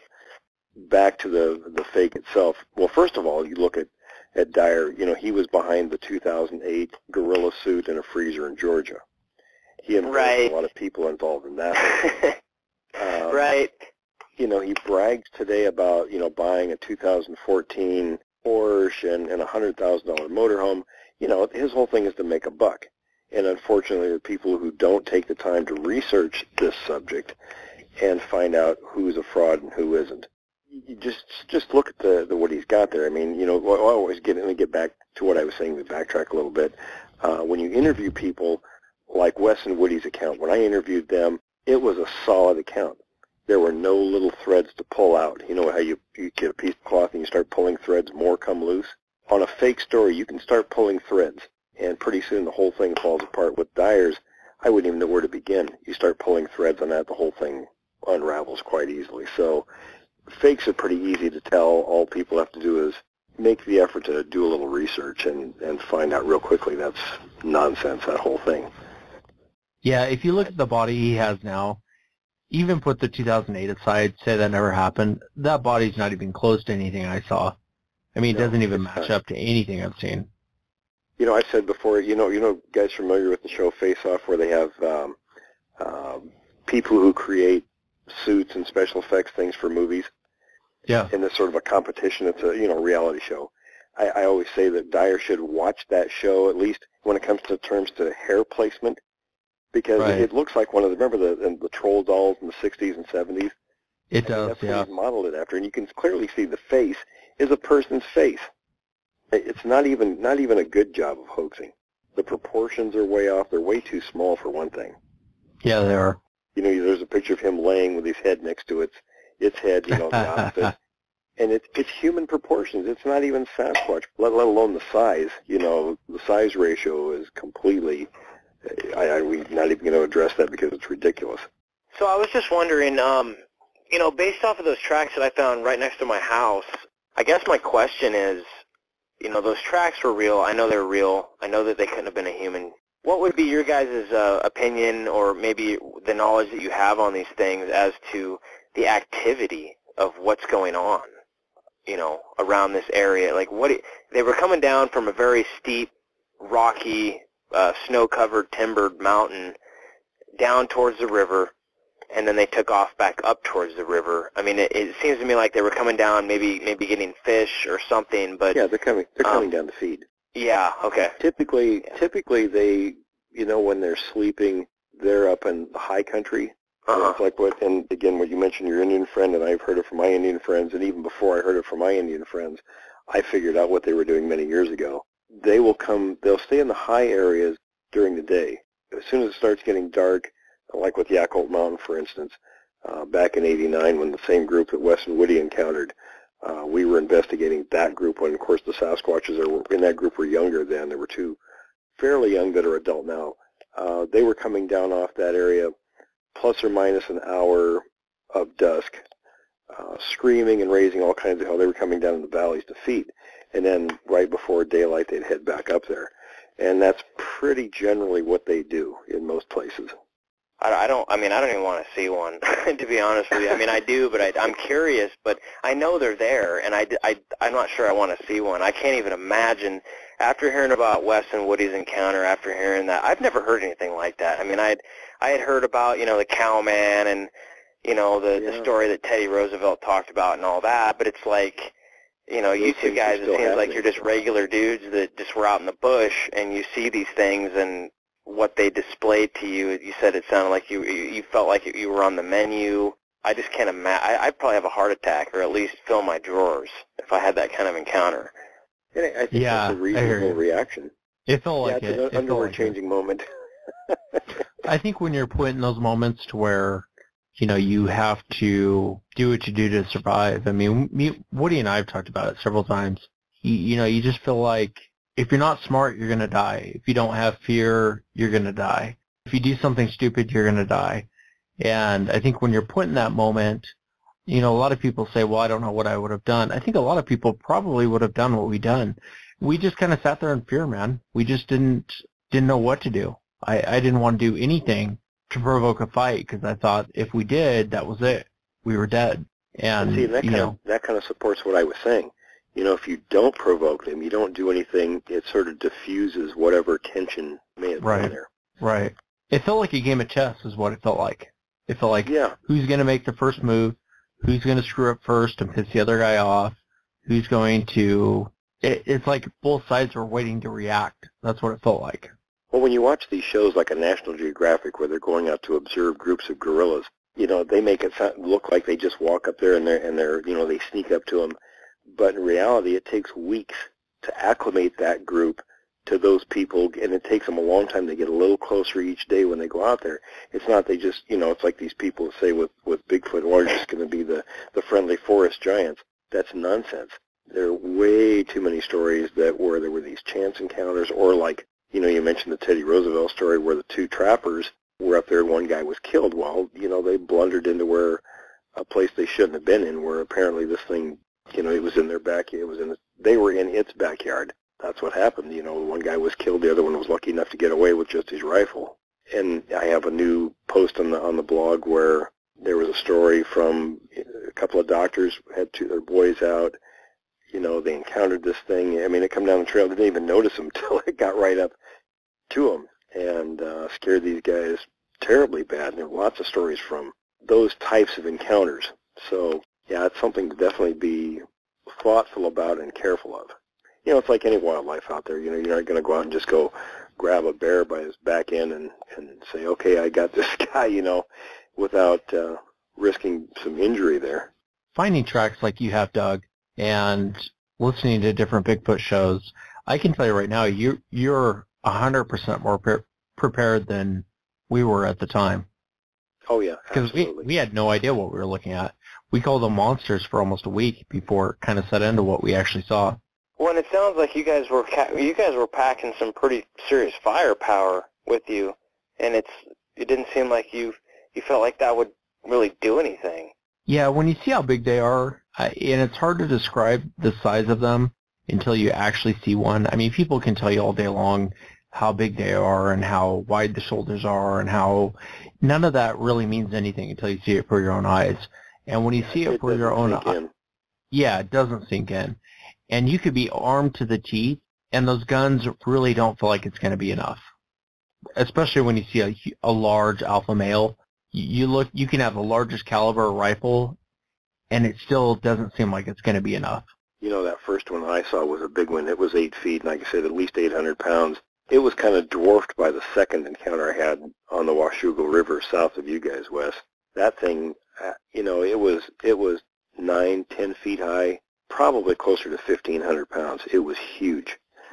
Back to the the fake itself. Well, first of all, you look at, at Dyer, you know, he was behind the two thousand eight gorilla suit in a freezer in Georgia. He involved Right. a lot of people involved in that. um, Right. You know, he brags today about, you know, buying a two thousand fourteen Porsche and, and a one hundred thousand dollars motorhome. You know, his whole thing is to make a buck. And unfortunately, the people who don't take the time to research this subject and find out who's a fraud and who isn't. You just just look at the, the what he's got there. I mean, you know, I always get, let me get back to what I was saying, we backtrack a little bit. Uh, when you interview people like Wes and Woody's account, when I interviewed them, it was a solid account. There were no little threads to pull out. You know how you, you get a piece of cloth and you start pulling threads, more come loose? On a fake story, you can start pulling threads, and pretty soon the whole thing falls apart. With Dyer's, I wouldn't even know where to begin. You start pulling threads on that, the whole thing unravels quite easily. So fakes are pretty easy to tell. All people have to do is make the effort to do a little research and, and find out real quickly that's nonsense, that whole thing. Yeah, if you look at the body he has now, even put the two thousand eight aside, say that never happened, that body's not even close to anything I saw. I mean, it No, doesn't even it's match not. up to anything I've seen. You know, I said before, you know, you know, guys familiar with the show Face Off, where they have um, uh, people who create suits and special effects things for movies. Yeah. In this sort of a competition, it's a you know reality show. I, I always say that Dyer should watch that show, at least when it comes to terms to hair placement, because Right. it looks like one of the remember the the troll dolls in the sixties and seventies. It I mean, does, that's yeah. what he's modeled it after, and you can clearly see the face is a person's face. It's not even not even a good job of hoaxing. The proportions are way off. They're way too small for one thing. Yeah, they are. You know, there's a picture of him laying with his head next to its its head, you know, the opposite. And it's it's human proportions. It's not even Sasquatch, let, let alone the size. You know, the size ratio is completely. I, I we're not even going to address that because it's ridiculous. So I was just wondering, um, you know, based off of those tracks that I found right next to my house, I guess my question is, you know, those tracks were real. I know they're real. I know that they couldn't have been a human. What would be your guys' uh, opinion, or maybe the knowledge that you have on these things as to the activity of what's going on, you know, around this area? Like, what it, they were coming down from a very steep, rocky, uh, snow-covered, timbered mountain down towards the river, and then they took off back up towards the river. I mean, it, it seems to me like they were coming down, maybe maybe getting fish or something. But yeah, they're coming. They're coming um, down to feed. Yeah. Okay. Typically, Yeah. typically they, you know, when they're sleeping, they're up in the high country. Uh-huh. It's like what, and again, what you mentioned, your Indian friend, and I've heard it from my Indian friends, and even before I heard it from my Indian friends, I figured out what they were doing many years ago. They will come. They'll stay in the high areas during the day. As soon as it starts getting dark, like with Yakult Mountain, for instance, uh, back in eighty-nine when the same group that Wes and Woody encountered, uh, we were investigating that group when, of course, the Sasquatches are, in that group were younger then. There were two fairly young that are adult now. Uh, they were coming down off that area plus or minus an hour of dusk, uh, screaming and raising all kinds of hell. They were coming down in the valleys to feed. And then right before daylight, they'd head back up there. And that's pretty generally what they do in most places. I, I don't. I mean, I don't even want to see one, to be honest with you. I mean, I do, but I, I'm curious. But I know they're there, and I, I, I'm not sure I want to see one. I can't even imagine. After hearing about Wes and Woody's encounter, after hearing that, I've never heard anything like that. I mean, I, I had heard about, you know, the cowman and, you know, the Yeah. the story that Teddy Roosevelt talked about and all that. But it's like, you know, you Those two things are guys, it still seems like happening. you're just regular dudes that just were out in the bush, and you see these things and what they displayed to you. You said it sounded like you you felt like you were on the menu. I just can't imagine. I'd probably have a heart attack, or at least fill my drawers if I had that kind of encounter. And I think Yeah, that's a I hear reasonable you. reaction. It felt like yeah, it's it. an It felt underwear like it. changing moment. I think when you're put in those moments to where, you know, you have to do what you do to survive. I mean, me, Woody and I have talked about it several times. You, you know, you just feel like if you're not smart, you're going to die. If you don't have fear, you're going to die. If you do something stupid, you're going to die. And I think when you're put in that moment, you know, a lot of people say, well, I don't know what I would have done. I think a lot of people probably would have done what we done. We just kind of sat there in fear, man. We just didn't didn't know what to do. I, I didn't want to do anything to provoke a fight because I thought if we did, that was it. We were dead. And, And see, that you kind know, of that kind of supports what I was saying. You know, if you don't provoke them, you don't do anything, it sort of diffuses whatever tension may have Right. been there. right. It felt like a game of chess is what it felt like. It felt like Yeah. who's going to make the first move, who's going to screw up first and piss the other guy off, who's going to... It, it's like both sides were waiting to react. That's what it felt like. Well, when you watch these shows like a National Geographic where they're going out to observe groups of gorillas, you know, they make it sound, look like they just walk up there and they're, and they're, you know, they sneak up to them. But in reality, it takes weeks to acclimate that group to those people, and it takes them a long time to get a little closer each day when they go out there. It's not they just, you know, it's like these people that say with, with Bigfoot, well, you're just going to be the, the friendly forest giants. That's nonsense. There are way too many stories that where there were these chance encounters, or like, you know, you mentioned the Teddy Roosevelt story where the two trappers were up there and one guy was killed. Well, you know, they blundered into where a place they shouldn't have been in, where apparently this thing, you know, it was in their backyard. It was in, they were in its backyard. That's what happened. You know, one guy was killed, the other one was lucky enough to get away with just his rifle. And I have a new post on the on the blog where there was a story from a couple of doctors had two their boys out. You know, they encountered this thing. I mean, it come down the trail. They didn't even notice them until it got right up to them and uh, scared these guys terribly bad. And there are lots of stories from those types of encounters. So, yeah, it's something to definitely be thoughtful about and careful of. You know, it's like any wildlife out there. You know, you're not going to go out and just go grab a bear by his back end and, and say, okay, I got this guy, you know, without uh, risking some injury there. Finding tracks like you have, Doug, and listening to different Bigfoot shows, I can tell you right now, you, you're one hundred percent more pre- prepared than we were at the time. Oh, yeah, Because we, we had no idea what we were looking at. We called them monsters for almost a week before it kind of set into what we actually saw. Well, and it sounds like you guys were ca- you guys were packing some pretty serious firepower with you, and it's it didn't seem like you you felt like that would really do anything. Yeah, when you see how big they are, I, and it's hard to describe the size of them until you actually see one. I mean, people can tell you all day long how big they are and how wide the shoulders are and how none of that really means anything until you see it for your own eyes. And when you see it, it for your own eyes, yeah, it doesn't sink in. And you could be armed to the teeth, and those guns really don't feel like it's going to be enough. Especially when you see a, a large alpha male. You look, you can have the largest caliber rifle, and it still doesn't seem like it's going to be enough. You know, that first one I saw was a big one. It was eight feet, and like I said, at least eight hundred pounds. It was kind of dwarfed by the second encounter I had on the Washougal River south of you guys, Wes. That thing, uh, you know, it was it was nine, ten feet high, probably closer to fifteen hundred pounds. It was huge.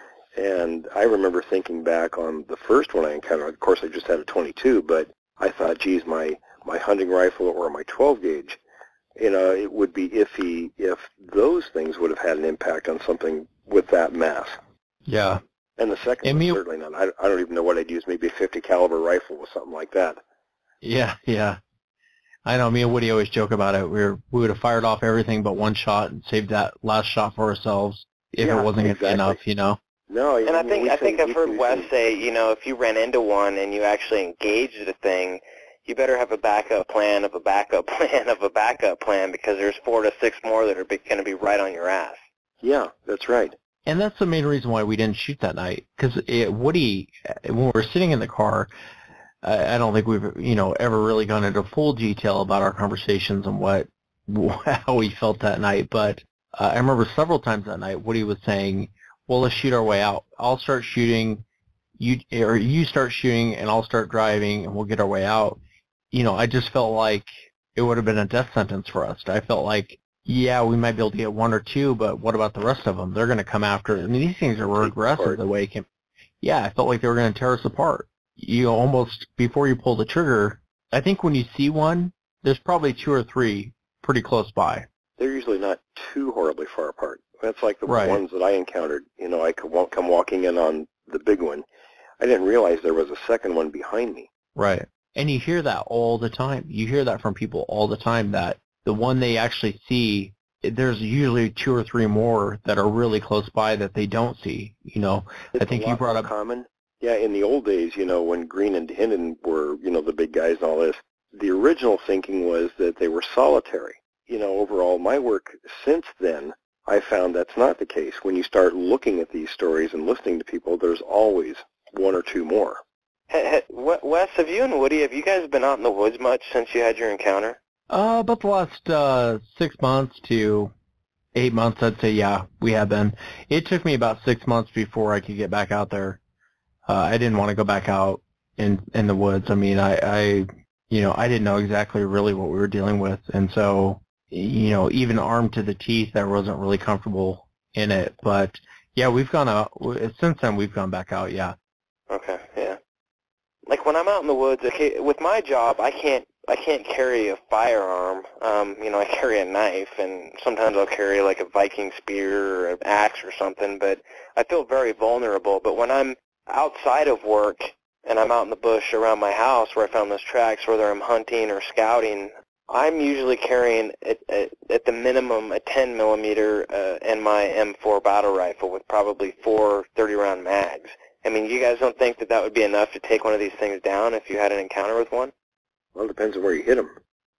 And I remember thinking back on the first one I encountered. Of course, I just had a twenty-two, but I thought, geez, my, my hunting rifle or my twelve gauge, you know, it would be iffy if those things would have had an impact on something with that mass. Yeah. And the second and one, me, certainly not. I, I don't even know what I'd use, maybe a fifty caliber rifle or something like that. Yeah, yeah. I know, me and Woody always joke about it. We were, we would have fired off everything but one shot and saved that last shot for ourselves if yeah, it wasn't exactly. enough, you know? No, and I mean, think I think I've heard Wes say, say, you know, if you ran into one and you actually engaged the thing, you better have a backup plan of a backup plan of a backup plan, because there's four to six more that are going to be right on your ass. Yeah, that's right. And that's the main reason why we didn't shoot that night. Because Woody, when we were sitting in the car, I don't think we've, you know, ever really gone into full detail about our conversations and what, how we felt that night. But uh, I remember several times that night, Woody was saying, well, let's shoot our way out. I'll start shooting, you or you start shooting, and I'll start driving, and we'll get our way out. You know, I just felt like it would have been a death sentence for us. I felt like, yeah, we might be able to get one or two, but what about the rest of them? They're going to come after. I mean, these things are aggressive the way it can. Yeah, I felt like they were going to tear us apart. You almost, before you pull the trigger, I think when you see one, there's probably two or three pretty close by. They're usually not too horribly far apart. That's like the right. ones that I encountered. You know, I could walk, come walking in on the big one. I didn't realize there was a second one behind me. Right. And you hear that all the time. You hear that from people all the time, that the one they actually see, there's usually two or three more that are really close by that they don't see. You know, it's I think a lot you brought up common. Yeah, in the old days, you know, when Green and Hinton were, you know, the big guys and all this, the original thinking was that they were solitary. You know, overall, my work since then, I found that's not the case. When you start looking at these stories and listening to people, there's always one or two more. Hey, hey, Wes, have you and Woody, have you guys been out in the woods much since you had your encounter? Uh, about the last uh, six months to eight months, I'd say, yeah, we have been. It took me about six months before I could get back out there. Uh, I didn't want to go back out in in the woods. I mean, I, I, you know, I didn't know exactly really what we were dealing with, and so, you know, even armed to the teeth, I wasn't really comfortable in it. But Yeah, we've gone out. Since then, we've gone back out, yeah. Okay, yeah. Like when I'm out in the woods, okay, with my job, I can't I can't carry a firearm. Um, you know, I carry a knife, and sometimes I'll carry like a Viking spear or an axe or something, but I feel very vulnerable. But when I'm outside of work and I'm out in the bush around my house where I found those tracks, whether I'm hunting or scouting, I'm usually carrying at, at, at the minimum a ten millimeter uh, and my M four battle rifle with probably four thirty round mags. I mean, you guys don't think that that would be enough to take one of these things down if you had an encounter with one? Well, it depends on where you hit them.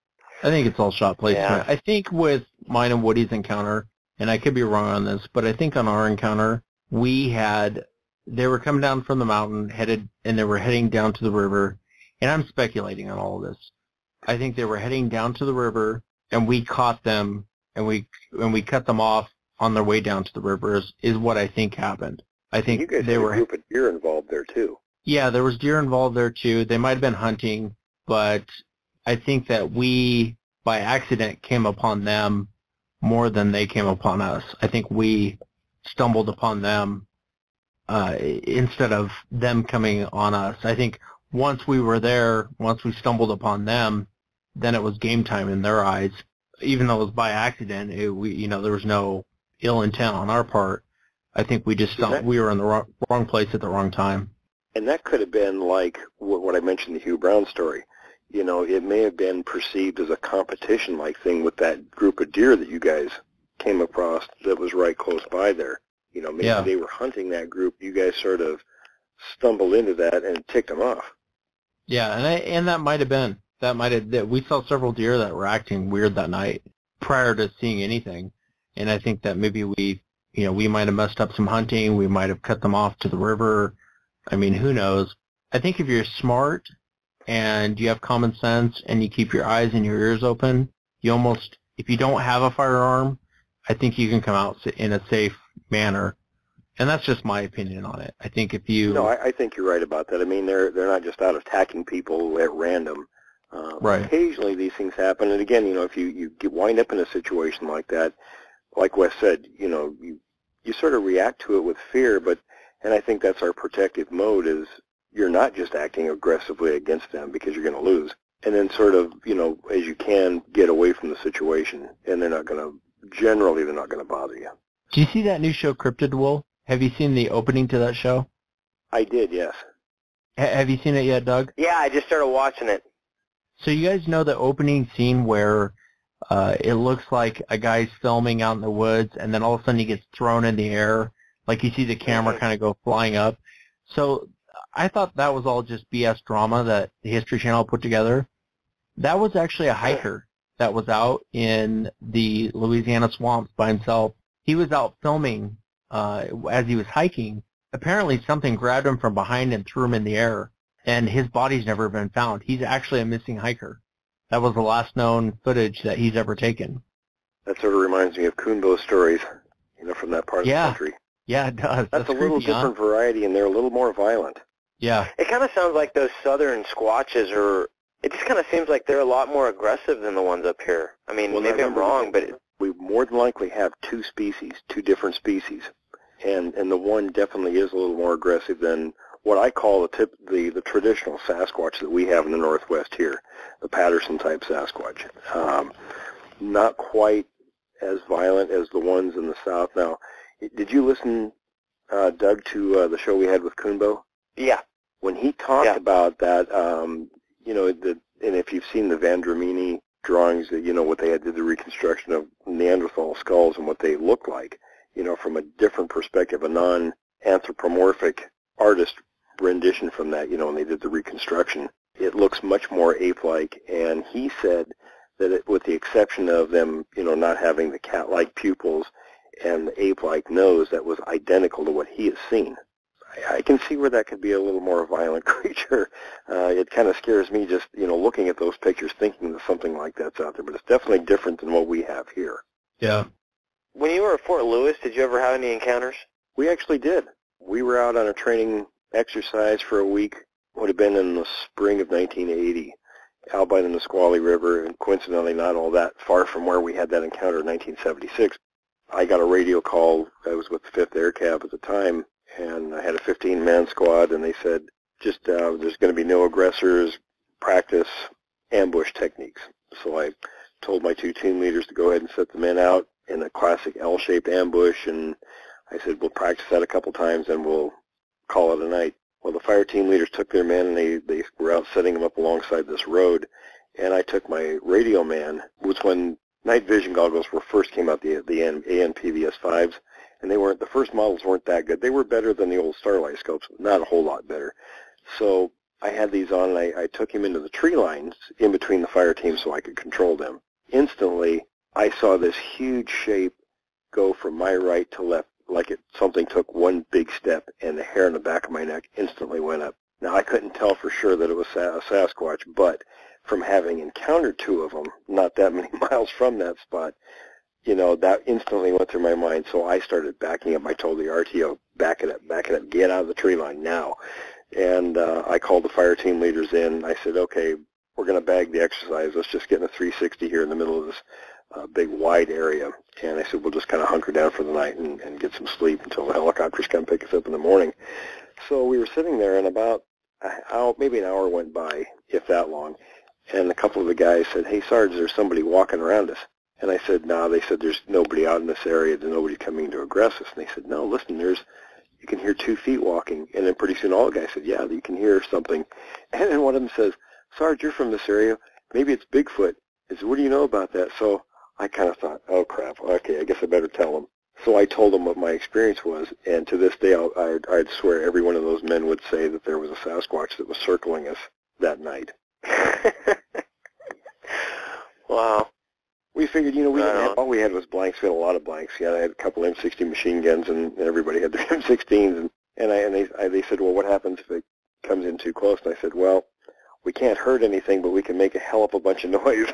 I think it's all shot placement. Yeah. I think with mine and Woody's encounter, and I could be wrong on this, but I think on our encounter, we had, they were coming down from the mountain, headed, and they were heading down to the river, and I'm speculating on all of this. I think they were heading down to the river, and we caught them, and we and we cut them off on their way down to the river, is, is what I think happened. I think you guys they had were a group of deer involved there, too. Yeah, there was deer involved there, too. They might have been hunting, but I think that we, by accident, came upon them more than they came upon us. I think we stumbled upon them uh, instead of them coming on us. I think once we were there, once we stumbled upon them, then it was game time in their eyes. Even though it was by accident, it, we, you know, there was no ill intent on our part. I think we just stumbled, we were in the wrong, wrong place at the wrong time. And that could have been like what, what I mentioned, the Hugh Brown story. You know, it may have been perceived as a competition-like thing with that group of deer that you guys came across that was right close by there. You know, maybe Yeah. they were hunting that group. You guys sort of stumbled into that and ticked them off. Yeah, and I, and that might have been. That might have, that we saw several deer that were acting weird that night prior to seeing anything. And I think that maybe we, you know, we might have messed up some hunting. We might have cut them off to the river. I mean, who knows? I think if you're smart and you have common sense and you keep your eyes and your ears open, you almost, if you don't have a firearm, I think you can come out in a safe manner. And that's just my opinion on it. I think if you... No, I, I think you're right about that. I mean, they're they're not just out attacking people at random. Uh, right. Occasionally these things happen. And again, you know, if you, you get wind up in a situation like that, like Wes said, you know, you, you sort of react to it with fear, but, and I think that's our protective mode is you're not just acting aggressively against them because you're going to lose. And then sort of, you know, as you can, get away from the situation, and they're not going to, generally they're not going to bother you. Do you see that new show, Cryptid Wool? Have you seen the opening to that show? I did, yes. H- have you seen it yet, Doug? Yeah, I just started watching it. So you guys know the opening scene where uh, it looks like a guy's filming out in the woods, and then all of a sudden he gets thrown in the air, like you see the camera mm-hmm. kind of go flying up. So I thought that was all just B S drama that the History Channel put together. That was actually a hiker that was out in the Louisiana swamps by himself. He was out filming uh, as he was hiking. Apparently something grabbed him from behind and threw him in the air, and his body's never been found. He's actually a missing hiker. That was the last known footage that he's ever taken. That sort of reminds me of Coonbo's stories, you know, from that part of yeah. the country. Yeah, it does. That's, That's a little creepy, different huh? variety, and they're a little more violent. Yeah. It kind of sounds like those southern squatches are, it just kind of seems like they're a lot more aggressive than the ones up here. I mean, well, maybe I'm wrong, but... It, we more than likely have two species, two different species. And and the one definitely is a little more aggressive than what I call the tip, the, the traditional Sasquatch that we have in the Northwest here, the Patterson-type Sasquatch. Um, not quite as violent as the ones in the South. Now, did you listen, uh, Doug, to uh, the show we had with Coonbo? Yeah. When he talked yeah. about that, um, you know, the, and if you've seen the Van Dramini drawings, that you know what they had did the reconstruction of Neanderthal skulls and what they looked like, you know, from a different perspective, a non-anthropomorphic artist rendition from that, you know, when they did the reconstruction. It looks much more ape-like, and he said that it, with the exception of them, you know, not having the cat-like pupils and the ape-like nose, that was identical to what he has seen. I, I can see where that could be a little more violent creature. Uh, it kind of scares me just, you know, looking at those pictures, thinking that something like that's out there, but it's definitely different than what we have here. Yeah. When you were at Fort Lewis, did you ever have any encounters? We actually did. We were out on a training exercise for a week. Would have been in the spring of nineteen eighty, out by the Nisqually River, and coincidentally not all that far from where we had that encounter in nineteen seventy-six. I got a radio call. I was with the fifth Air Cav at the time, and I had a fifteen-man squad, and they said, just uh, there's going to be no aggressors, practice ambush techniques. So I told my two team leaders to go ahead and set the men out in a classic L-shaped ambush, and I said, we'll practice that a couple times, and we'll call it a night. Well, the fire team leaders took their men, and they, they were out setting them up alongside this road, and I took my radio man, which when night vision goggles were first came out, the, the A N P V S fives, and they weren't, the first models weren't that good. They were better than the old Starlight scopes, but not a whole lot better. So I had these on, and I, I took him into the tree lines in between the fire teams so I could control them. Instantly, I saw this huge shape go from my right to left, like it something took one big step, and the hair on the back of my neck instantly went up. Now, I couldn't tell for sure that it was a Sasquatch, but from having encountered two of them, not that many miles from that spot, you know, that instantly went through my mind. So I started backing up. I told the R T O, back it up, back it up, get out of the tree line now. And uh, I called the fire team leaders in. I said, okay, we're going to bag the exercise. Let's just get in a three sixty here in the middle of this uh, big wide area. And I said, we'll just kind of hunker down for the night and, and get some sleep until the helicopters come pick us up in the morning. So we were sitting there, and about uh, maybe an hour went by, if that long. And a couple of the guys said, hey, Sarge, there's somebody walking around us. And I said, no. They said, there's nobody out in this area. There's nobody coming to aggress us. And they said, no, listen, there's, you can hear two feet walking. And then pretty soon all the guys said, yeah, you can hear something. And then one of them says, Sarge, you're from this area. Maybe it's Bigfoot. I said, what do you know about that? So I kind of thought, oh, crap. Okay, I guess I better tell them. So I told them what my experience was. And to this day, I'll, I'd, I'd swear every one of those men would say that there was a Sasquatch that was circling us that night. Wow. We figured, you know, we right didn't have, all we had was blanks. We had a lot of blanks. Yeah, I had a couple M sixty machine guns, and, and everybody had their M sixteens. And, and, I, and they, I, they said, well, what happens if it comes in too close? And I said, well, we can't hurt anything, but we can make a hell of a bunch of noise.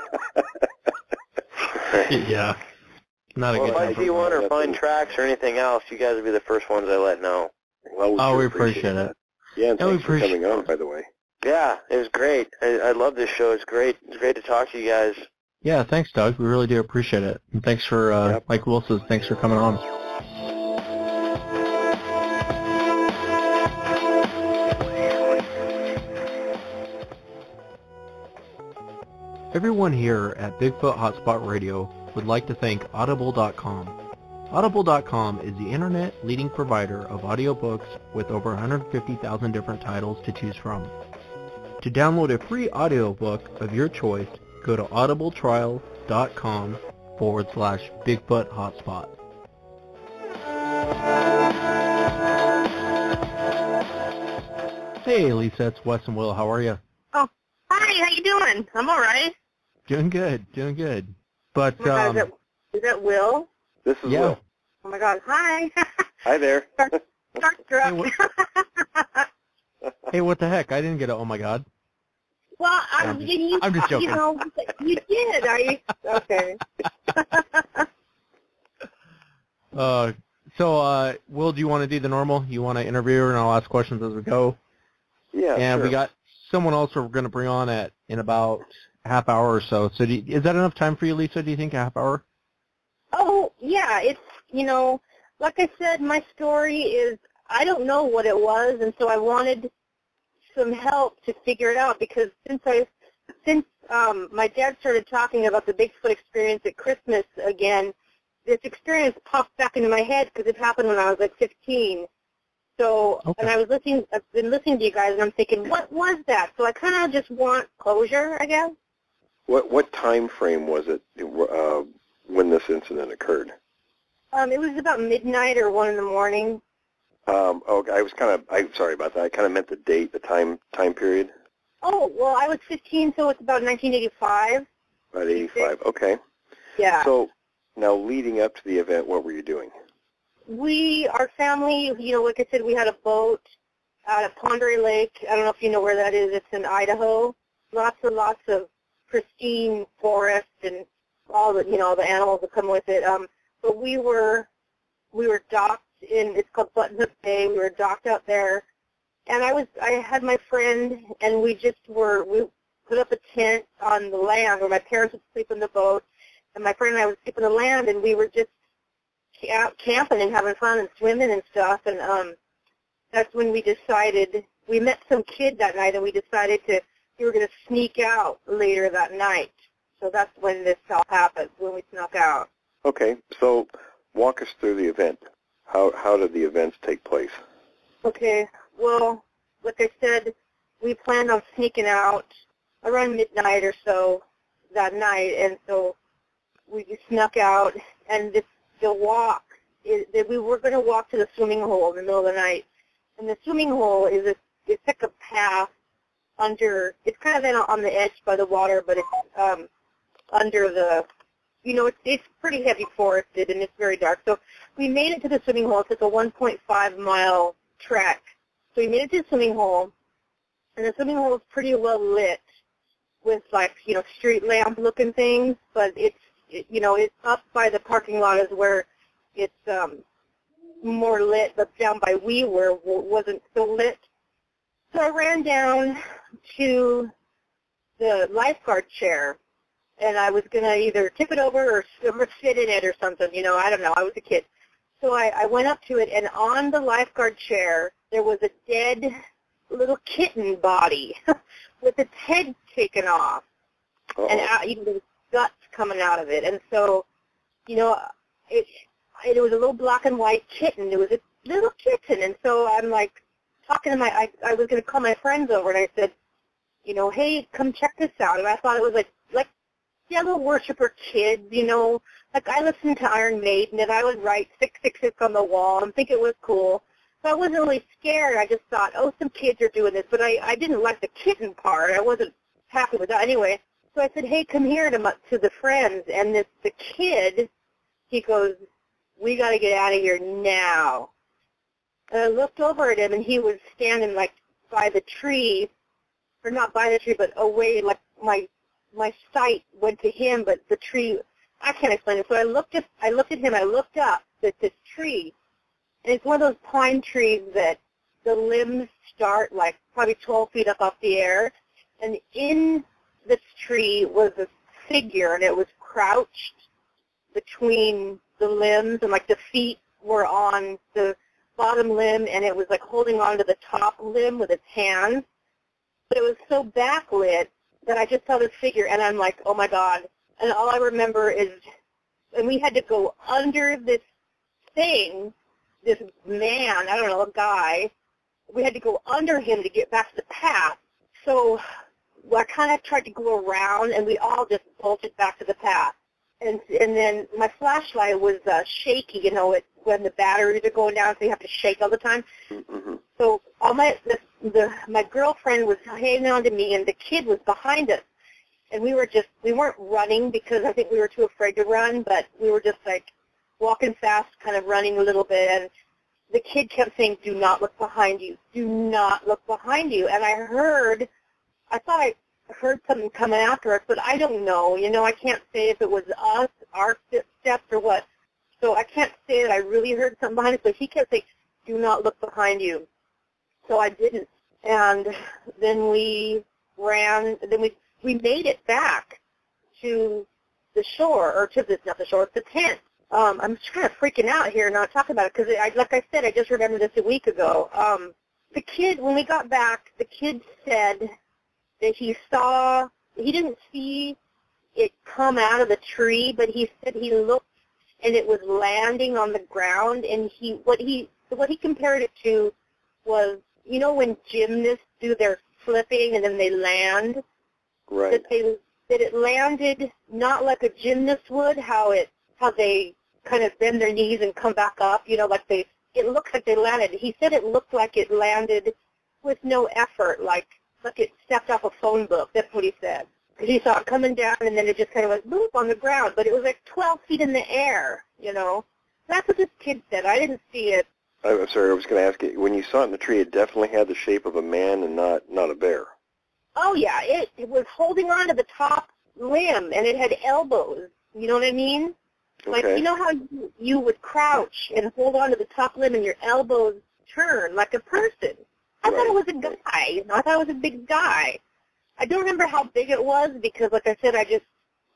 Yeah. Not a well, good if I number. see one or find tracks or anything else, you guys will be the first ones I let know. Well, we oh, sure we appreciate, appreciate it. That. Yeah, and yeah, thanks for appreciate coming on, by the way. Yeah, it was great. I, I love this show. It's great. It's great to talk to you guys. Yeah, thanks, Doug. We really do appreciate it. And thanks for, uh, yep. like Will says, thanks for coming on. Everyone here at Bigfoot Hotspot Radio would like to thank audible dot com. audible dot com is the internet leading provider of audiobooks with over one hundred fifty thousand different titles to choose from. To download a free audiobook of your choice, go to audibletrial.com forward slash Bigfoot Hotspot. Hey, Lisa, it's Wes and Will. How are you? Oh, hi. How you doing? I'm all right. Doing good, doing good. But oh my God, um, is, that, is that Will? This is yeah. Will. Oh my God. Hi. Hi there. Starstruck. Hey, what, hey, what the heck? I didn't get a oh my God. Well, I, I'm just- you, I'm just joking. You know, you did. Are you? Okay. uh, so, uh, Will, do you want to do the normal? You want to interview her and I'll ask questions as we go? Yeah, And sure. we got someone else we're going to bring on at in about a half hour or so. So do you, is that enough time for you, Lisa, do you think, a half hour? Oh, yeah. It's, you know, like I said, my story is, I don't know what it was, and so I wanted some help to figure it out because since I, since um, my dad started talking about the Bigfoot experience at Christmas again, this experience popped back into my head because it happened when I was like fifteen. So, Okay. and I was listening, I've been listening to you guys, and I'm thinking, what was that? So I kind of just want closure, I guess. What what time frame was it uh, when this incident occurred? Um, it was about midnight or one in the morning. Um, oh, I was kind of, I'm sorry about that. I kind of meant the date, the time time period. Oh, well, I was fifteen, so it's about nineteen eighty-five. About eighty-five, okay. Yeah. So now leading up to the event, what were you doing? We, our family, you know, like I said, we had a boat out at Pondere Lake. I don't know if you know where that is. It's in Idaho. Lots and lots of pristine forest and all the, you know, the animals that come with it. Um, but we were, we were docked in, it's called Button Hook Bay. We were docked out there. And I was, I had my friend, and we just were, we put up a tent on the land where my parents would sleep in the boat. And my friend and I would sleep on the land, and we were just camp, camping and having fun and swimming and stuff, and um, that's when we decided, we met some kid that night, and we decided to, we were going to sneak out later that night. So that's when this all happened, when we snuck out. Okay, so walk us through the event. How how did the events take place? Okay, well, like I said, we planned on sneaking out around midnight or so that night, and so we just snuck out, and this, the walk, is, we were going to walk to the swimming hole in the middle of the night, and the swimming hole is a, it's like a path under, it's kind of in, on the edge by the water, but it's um, under the, you know, it's, it's pretty heavy forested, and it's very dark. So we made it to the swimming hole. It's like a one point five mile trek. So we made it to the swimming hole, and the swimming hole is pretty well lit with, like, you know, street lamp looking things, but it's, it, you know, it's up by the parking lot is where it's um, more lit, but down by we were wasn't so lit. So I ran down to the lifeguard chair, and I was going to either tip it over or sit in it or something, you know, I don't know, I was a kid. So I, I went up to it, and on the lifeguard chair, there was a dead little kitten body with its head taken off. Uh-oh. And out, even the guts coming out of it. And so, you know, it, it was a little black and white kitten. It was a little kitten. And so I'm like talking to my, I, I was going to call my friends over, and I said, you know, hey, come check this out. And I thought it was like, like devil worshiper kids, you know, like I listened to Iron Maiden, and I would write six six six on the wall and think it was cool. So I wasn't really scared. I just thought, oh, some kids are doing this. But I, I didn't like the kitten part. I wasn't happy with that anyway. So I said, hey, come here to, my, to the friends. And this the kid, he goes, we got to get out of here now. And I looked over at him, and he was standing, like, by the tree, or not by the tree, but away, like my my sight went to him, but the tree, I can't explain it. So I looked at, I looked at him, I looked up at this tree, and it's one of those pine trees that the limbs start like probably twelve feet up off the air, and in this tree was a figure, and it was crouched between the limbs, and like the feet were on the bottom limb, and it was like holding on to the top limb with its hands. But it was so backlit that I just saw this figure, and I'm like, oh my God. And all I remember is, and we had to go under this thing, this man, I don't know, a guy, we had to go under him to get back to the path. So I kind of tried to go around, and we all just bolted back to the path. And and then my flashlight was uh, shaky, you know, it, when the batteries are going down, so you have to shake all the time. Mm-hmm. So all my the, the my girlfriend was hanging on to me, and the kid was behind us, and we were just we weren't running because I think we were too afraid to run, but we were just like walking fast, kind of running a little bit, and the kid kept saying, "Do not look behind you. Do not look behind you." And I heard, I thought I heard something coming after us, but I don't know. You know, I can't say if it was us, our steps, or what. So I can't say that I really heard something behind us, but he kept saying, "Do not look behind you." So I didn't. And then we ran, then we, we made it back to the shore, or to the, not the shore, the tent. Um, I'm just kind of freaking out here not talking about it, because I, like I said, I just remembered this a week ago. Um, the kid, when we got back, the kid said that he saw, he didn't see it come out of the tree, but he said he looked and it was landing on the ground, and he, what he, what he compared it to was, you know, when gymnasts do their flipping and then they land? Right. That they, that it landed not like a gymnast would, how it, how they kind of bend their knees and come back up, you know, like they, it looks like they landed. He said it looked like it landed with no effort, like, like it stepped off a phone book. That's what he said. Because he saw it coming down, and then it just kind of went boop on the ground. But it was like twelve feet in the air, you know. That's what this kid said. I didn't see it. I'm sorry, I was going to ask you, when you saw it in the tree, it definitely had the shape of a man and not, not a bear. Oh, yeah. It, it was holding on to the top limb, and it had elbows. You know what I mean? Like, Okay. you know how you, you would crouch and hold on to the top limb and your elbows turn like a person? I Right. thought it was a guy. You know, I thought it was a big guy. I don't remember how big it was because, like I said, I just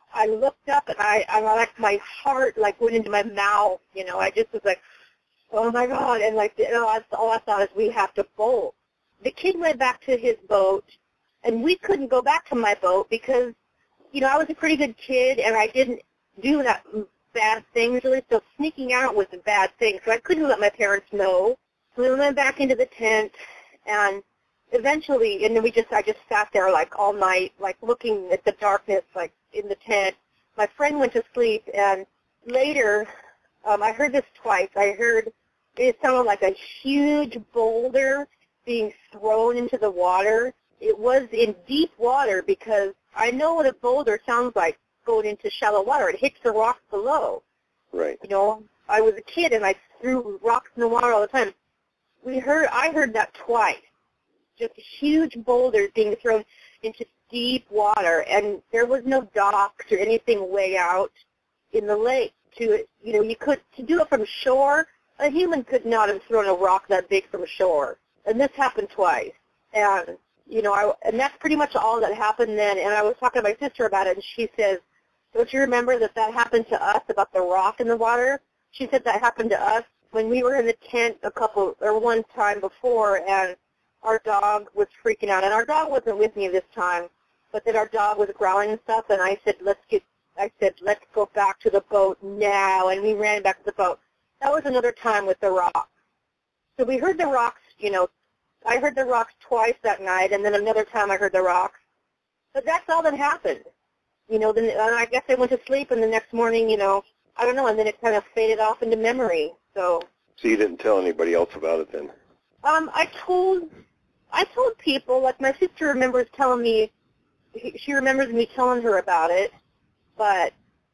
I looked up and I, I like my heart like went into my mouth. You know, I just was like, oh my God, and like you know, that's all I thought is we have to bolt. The kid went back to his boat, and we couldn't go back to my boat because, you know, I was a pretty good kid and I didn't do that bad things really. So sneaking out was a bad thing. So I couldn't let my parents know. So we went back into the tent, and eventually, and then we just, I just sat there like all night, like looking at the darkness, like in the tent. My friend went to sleep, and later, um, I heard this twice. I heard it sounded like a huge boulder being thrown into the water. It was in deep water because I know what a boulder sounds like going into shallow water. It hits the rocks below. Right. You know, I was a kid and I threw rocks in the water all the time. We heard, I heard that twice. Just huge boulders being thrown into deep water, and there was no docks or anything way out in the lake. To you know, you could to do it from shore. A human could not have thrown a rock that big from shore, and this happened twice. And you know, I and that's pretty much all that happened then. And I was talking to my sister about it, and she says, "Don't you remember that that happened to us about the rock in the water?" She said that happened to us when we were in the tent a couple or one time before, and our dog was freaking out. And our dog wasn't with me this time, but then our dog was growling and stuff. And I said, "Let's get." I said, "Let's go back to the boat now." And we ran back to the boat. That was another time with the rocks. So we heard the rocks, you know, I heard the rocks twice that night, and then another time I heard the rocks. But that's all that happened. You know, then and I guess I went to sleep, and the next morning, you know, I don't know, and then it kind of faded off into memory. So So you didn't tell anybody else about it then? Um, I told, I told people, like my sister remembers telling me, she remembers me telling her about it, but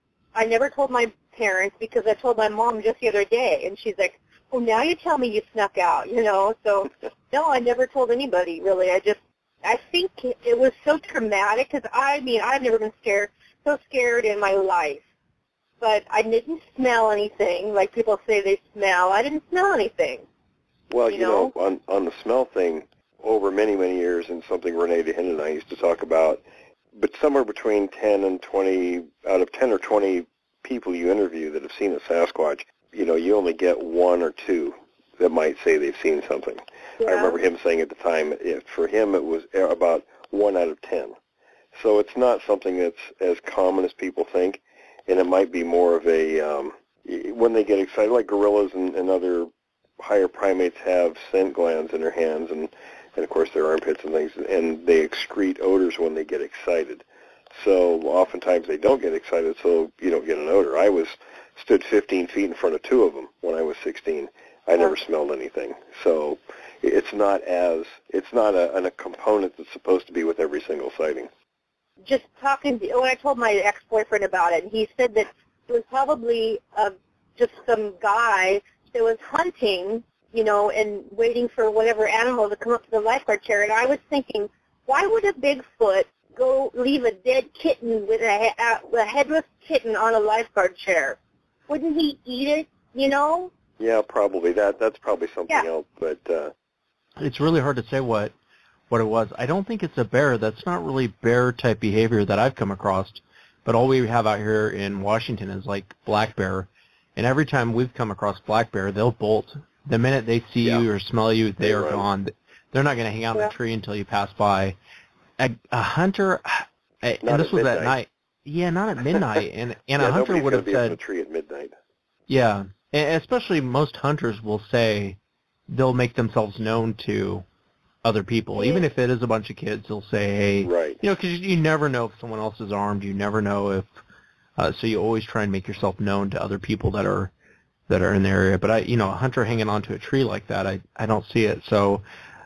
I never told my parents because I told my mom just the other day, and she's like, "Oh, now you tell me you snuck out," you know. So no, I never told anybody really. I just, I think it was so traumatic because I mean I've never been scared so scared in my life, but I didn't smell anything like people say they smell. I didn't smell anything. Well, you, you know, know on on the smell thing, over many many years, and something Renee DeHin and I used to talk about. But somewhere between ten and twenty, out of ten or twenty people you interview that have seen a Sasquatch, you know, you only get one or two that might say they've seen something. Yeah. I remember him saying at the time, if for him it was about one out of ten. So it's not something that's as common as people think, and it might be more of a, um, when they get excited, like gorillas and, and other higher primates have scent glands in their hands and, and, of course, their armpits and things, and they excrete odors when they get excited. So oftentimes they don't get excited, so you don't get an odor. I was stood fifteen feet in front of two of them when I was sixteen. I never smelled anything. So it's not as, it's not a, a component that's supposed to be with every single sighting. Just talking, to, when I told my ex-boyfriend about it, he said that it was probably uh, just some guy that was hunting, you know, and waiting for whatever animal to come up to the lifeguard chair. And I was thinking, why would a Bigfoot go leave a dead kitten with a, a, a headless kitten on a lifeguard chair? Wouldn't he eat it, you know? Yeah, probably. That That's probably something yeah. else. But uh, it's really hard to say what, what it was. I don't think it's a bear. That's not really bear-type behavior that I've come across. But all we have out here in Washington is like black bear. And every time we've come across black bear, they'll bolt. The minute they see yeah. you or smell you, they, they are run. gone. They're not going to hang out yeah. in the tree until you pass by. A, a hunter, and not this at was midnight. at night. Yeah, not at midnight. And and yeah, a hunter would have be said, up in the tree at midnight. Yeah, and especially most hunters will say they'll make themselves known to other people, yeah. even if it is a bunch of kids. They'll say, "Hey, right. you know," because you never know if someone else is armed. You never know if. Uh, so you always try and make yourself known to other people that are that are in the area. But I, you know, a hunter hanging onto a tree like that, I I don't see it. So,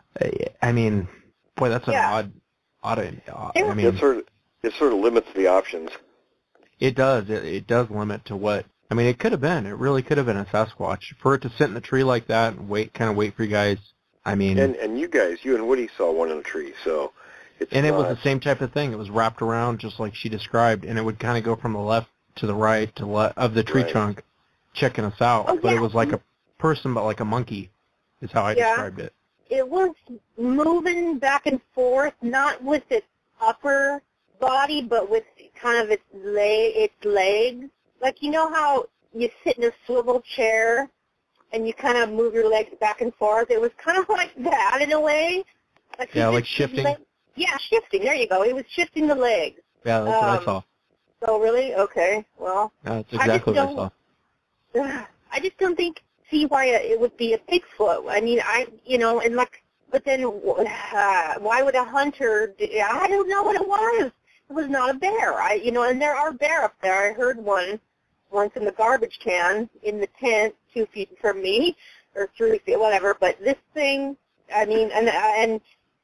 I mean, boy, that's an yeah. odd, odd. Uh, I mean, it sort of it sort of limits the options. It does. It, it does limit to what. I mean, it could have been. It really could have been a Sasquatch. For it to sit in the tree like that and wait, kind of wait for you guys. I mean, and and you guys, you and Woody saw one in a tree, so. It's and not... it was the same type of thing. It was wrapped around just like she described, and it would kind of go from the left to the right to le- of the tree right. trunk, checking us out. Oh, but yeah. it was like a person, but like a monkey, is how I yeah. described it. It was moving back and forth, not with its upper body, but with kind of its leg, its legs. Like, you know how you sit in a swivel chair and you kind of move your legs back and forth? It was kind of like that in a way. Like yeah, just, like shifting? Leg, yeah, shifting. There you go. It was shifting the legs. Yeah, that's um, what I saw. So really? Okay. Well, Yeah, that's exactly I what I saw. I just don't think, see why it would be a Bigfoot. I mean, I, you know, and like, but then uh, why would a hunter, do, I don't know what it was. It was not a bear. I, you know, and there are bear up there. I heard one once in the garbage can in the tent, two feet from me, or three feet, whatever. But this thing, I mean, and and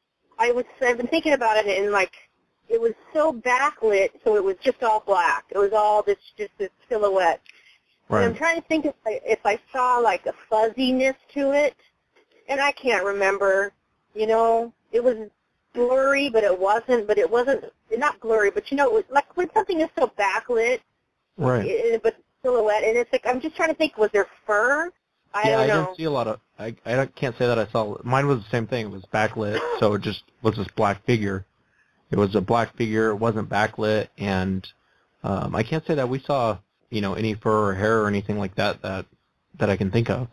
I was, I've been thinking about it, and like, it was so backlit, so it was just all black. It was all this, just this silhouette. Right. And I'm trying to think if I, if I saw like a fuzziness to it, and I can't remember. You know, it was blurry, but it wasn't. But it wasn't not blurry, but you know, it was like when something is so backlit, right? It, but silhouette, and it's like I'm just trying to think. Was there fur? I yeah, don't I know. didn't see a lot of. I I don't, can't say that I saw. Mine was the same thing. It was backlit, so it just was this black figure. It was a black figure. It wasn't backlit, and um, I can't say that we saw, you know, any fur or hair or anything like that that that I can think of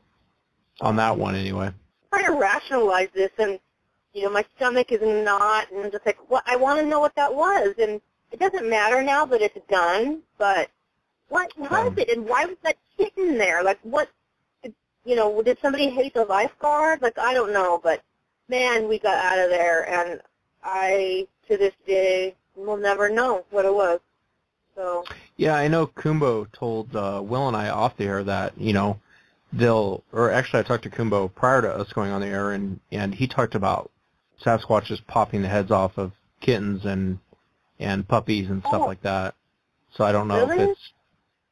on that one anyway. I'm trying to rationalize this, and you know, my stomach is in a knot, and I'm just like, what? I want to know what that was, and it doesn't matter now that it's done. But what was Um, it, and why was that sitting there? Like, what? Did, you know, did somebody hate the lifeguard? Like, I don't know, but man, we got out of there, and I, to this day, will never know what it was. So. Yeah, I know Kumbo told uh, Will and I off the air that, you know, they'll, or actually I talked to Kumbo prior to us going on the air, and, and he talked about Sasquatches popping the heads off of kittens and and puppies and stuff Oh. like that. So I don't know Really? if it's,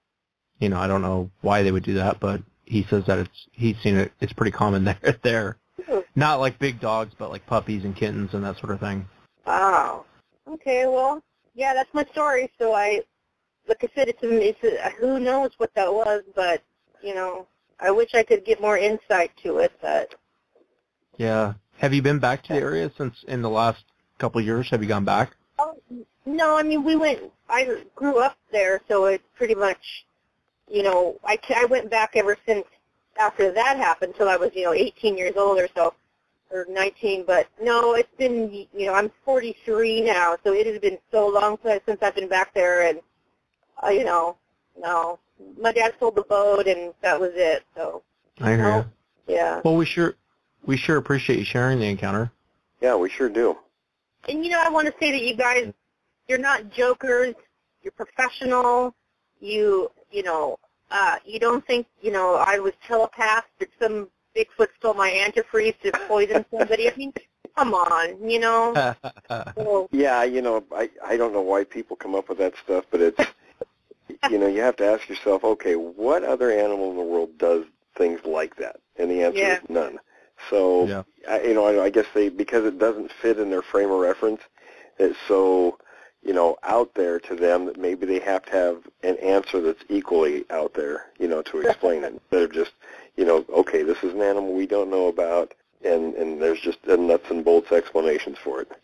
you know, I don't know why they would do that, but he says that it's, he's seen it, it's pretty common there. there. Hmm. Not like big dogs, but like puppies and kittens and that sort of thing. Wow. Okay, well, yeah, that's my story. So I, like I said, it's a, it's a, who knows what that was, but, you know, I wish I could get more insight to it, but. Yeah. Have you been back to the area since in the last couple of years? Have you gone back? Oh, no, I mean, we went, I grew up there, so it's pretty much, you know, I, I went back ever since after that happened till I was, you know, eighteen years old or so, or nineteen, but no, it's been, you know, I'm forty-three now, so it has been so long since I've been back there, and, uh, you know, no. My dad sold the boat, and that was it, so. I hear no, you. Yeah. Well, we sure we sure appreciate you sharing the encounter. Yeah, we sure do. And, you know, I want to say that you guys, you're not jokers. You're professional. You, you know, uh, you don't think, you know, I was telepathed that some Bigfoot stole my antifreeze to poison somebody. I mean, come on, you know. So, Yeah, you know, I I don't know why people come up with that stuff, but it's, you know, you have to ask yourself, okay, what other animal in the world does things like that? And the answer Yeah. is none. So, Yeah. I, you know, I, I guess they, because it doesn't fit in their frame of reference, it's so, you know, out there to them that maybe they have to have an answer that's equally out there, you know, to explain it. Instead of just, you know, okay, this is an animal we don't know about, and, and there's just a nuts and bolts explanations for it.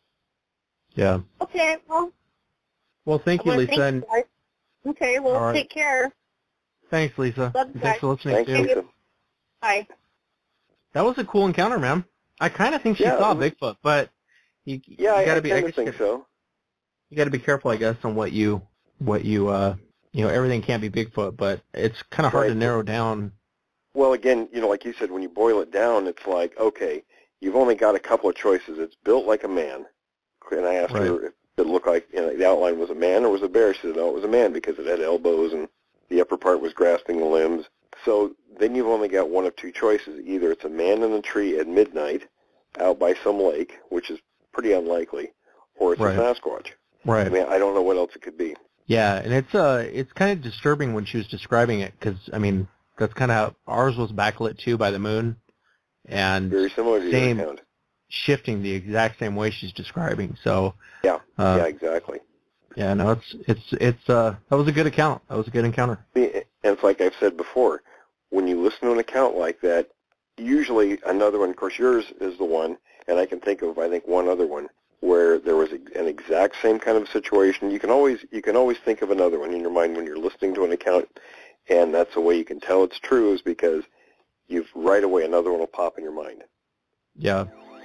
Yeah. okay, well, Well, thank I you, wanna Lisa. thank And you guys. Okay, well, All right. take care. thanks, Lisa. Love you And guys. thanks for listening, Thanks, too. Lisa. Bye. That was a cool encounter, man. I kind of think she Yeah, saw it was- Bigfoot, but you, Yeah, you I, got I to be. I kind of guess think you so. got to be careful, I guess, on what you, what you, uh, you know, everything can't be Bigfoot, but it's kind of hard Right. to narrow down. Well, again, you know, like you said, when you boil it down, it's like, okay, you've only got a couple of choices. It's built like a man. And I asked Right. her if it looked like, you know, the outline was a man or was a bear. She said, no, it was a man because it had elbows and the upper part was grasping the limbs. So then you've only got one of two choices. Either it's a man in a tree at midnight out by some lake, which is pretty unlikely, or it's Right. a Sasquatch. Right. I mean, I don't know what else it could be. Yeah, and it's uh, it's kind of disturbing when she was describing it because I mean that's kind of how ours was backlit too by the moon, and Very similar to same your account. shifting the exact same way she's describing. So Yeah, uh, yeah, exactly. yeah, no, it's it's it's uh, that was a good account. That was a good encounter. And it's like I've said before, when you listen to an account like that, usually another one, of course yours is the one, and I can think of, I think, one other one where there was an exact exact same kind of situation. You can always you can always think of another one in your mind when you're listening to an account, and that's the way you can tell it's true, is because you've right away another one will pop in your mind. Yeah.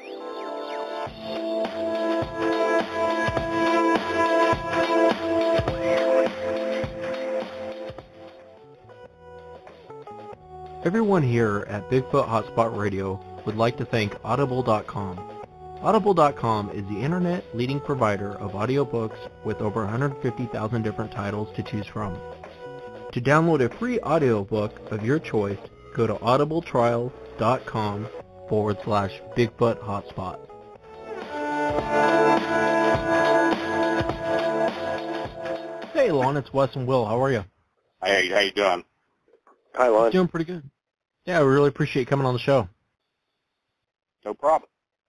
Everyone here at Bigfoot Hotspot Radio would like to thank audible dot com. audible dot com is the internet leading provider of audiobooks with over one hundred fifty thousand different titles to choose from. To download a free audiobook of your choice, go to audibletrial.com forward slash Bigfoot Hotspot. Hey, Lon, it's Wes and Will. How are you? Hey, how you doing? Hi, Lon. Doing pretty good. Yeah, we really appreciate you coming on the show. No problem.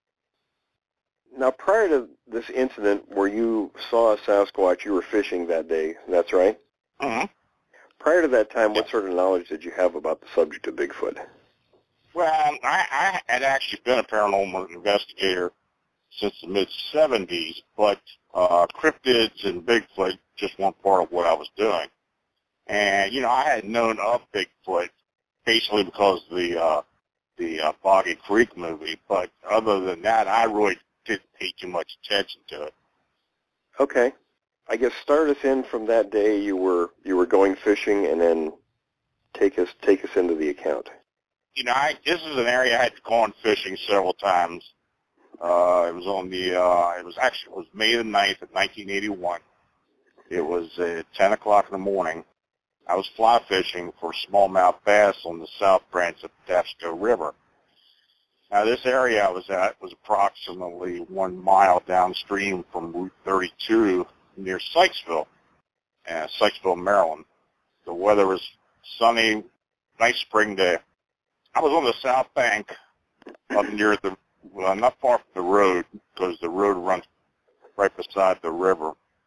Now, prior to this incident where you saw a Sasquatch, you were fishing that day, that's right? Mm-hmm. Prior to that time, what Yeah. sort of knowledge did you have about the subject of Bigfoot? Well, I, I had actually been a paranormal investigator since the mid seventies, but uh, cryptids and Bigfoot just weren't part of what I was doing. And, you know, I had known of Bigfoot basically because of the, uh, the uh, Boggy Creek movie, but other than that, I really didn't pay too much attention to it. Okay. I guess start us in from that day you were you were going fishing, and then take us take us into the account. You know, I, this is an area I had gone fishing several times. Uh, it was on the, uh, it was actually, it was May the ninth of nineteen eighty-one. It was uh, ten o'clock in the morning. I was fly fishing for smallmouth bass on the south branch of Patapsco River. Now, this area I was at was approximately one mile downstream from Route thirty-two near Sykesville, uh, Sykesville, Maryland. The weather was sunny, nice spring day. I was on the south bank up near the, well, not far from the road, because the road runs right beside the river.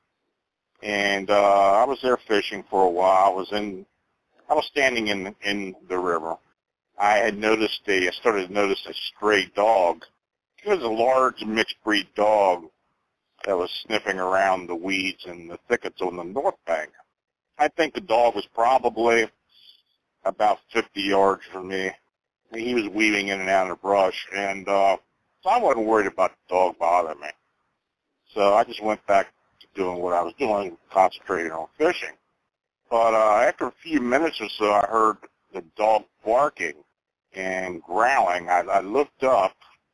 And uh, I was there fishing for a while. I was in, I was standing in in the river. I had noticed a, I started to notice a stray dog. It was a large mixed breed dog that was sniffing around the weeds and the thickets on the north bank. I think the dog was probably about fifty yards from me. He was weaving in and out of the brush, and uh, so I wasn't worried about the dog bothering me. So I just went back to doing what I was doing, concentrating on fishing. But uh, after a few minutes or so, I heard the dog barking and growling. I, I looked up.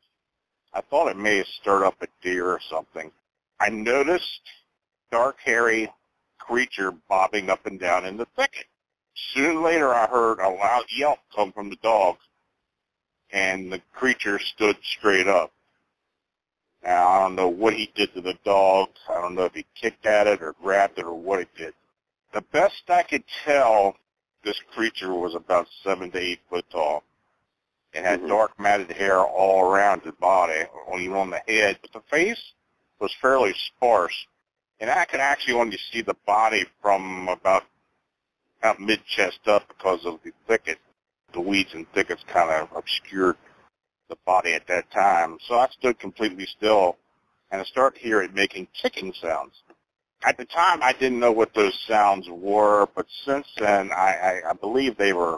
I thought it may have stirred up a deer or something. I noticed dark, hairy creature bobbing up and down in the thicket. Soon later, I heard a loud yelp come from the dog, and the creature stood straight up. Now, I don't know what he did to the dog. I don't know if he kicked at it or grabbed it or what he did. The best I could tell, this creature was about seven to eight foot tall. It had mm-hmm. dark matted hair all around the body, even on the head, but the face was fairly sparse. And I could actually only see the body from about, about mid-chest up because of the thicket. The weeds and thickets kind of obscured the body at that time. So I stood completely still, and I started to hear it making ticking sounds. At the time, I didn't know what those sounds were, but since then, I, I, I believe they were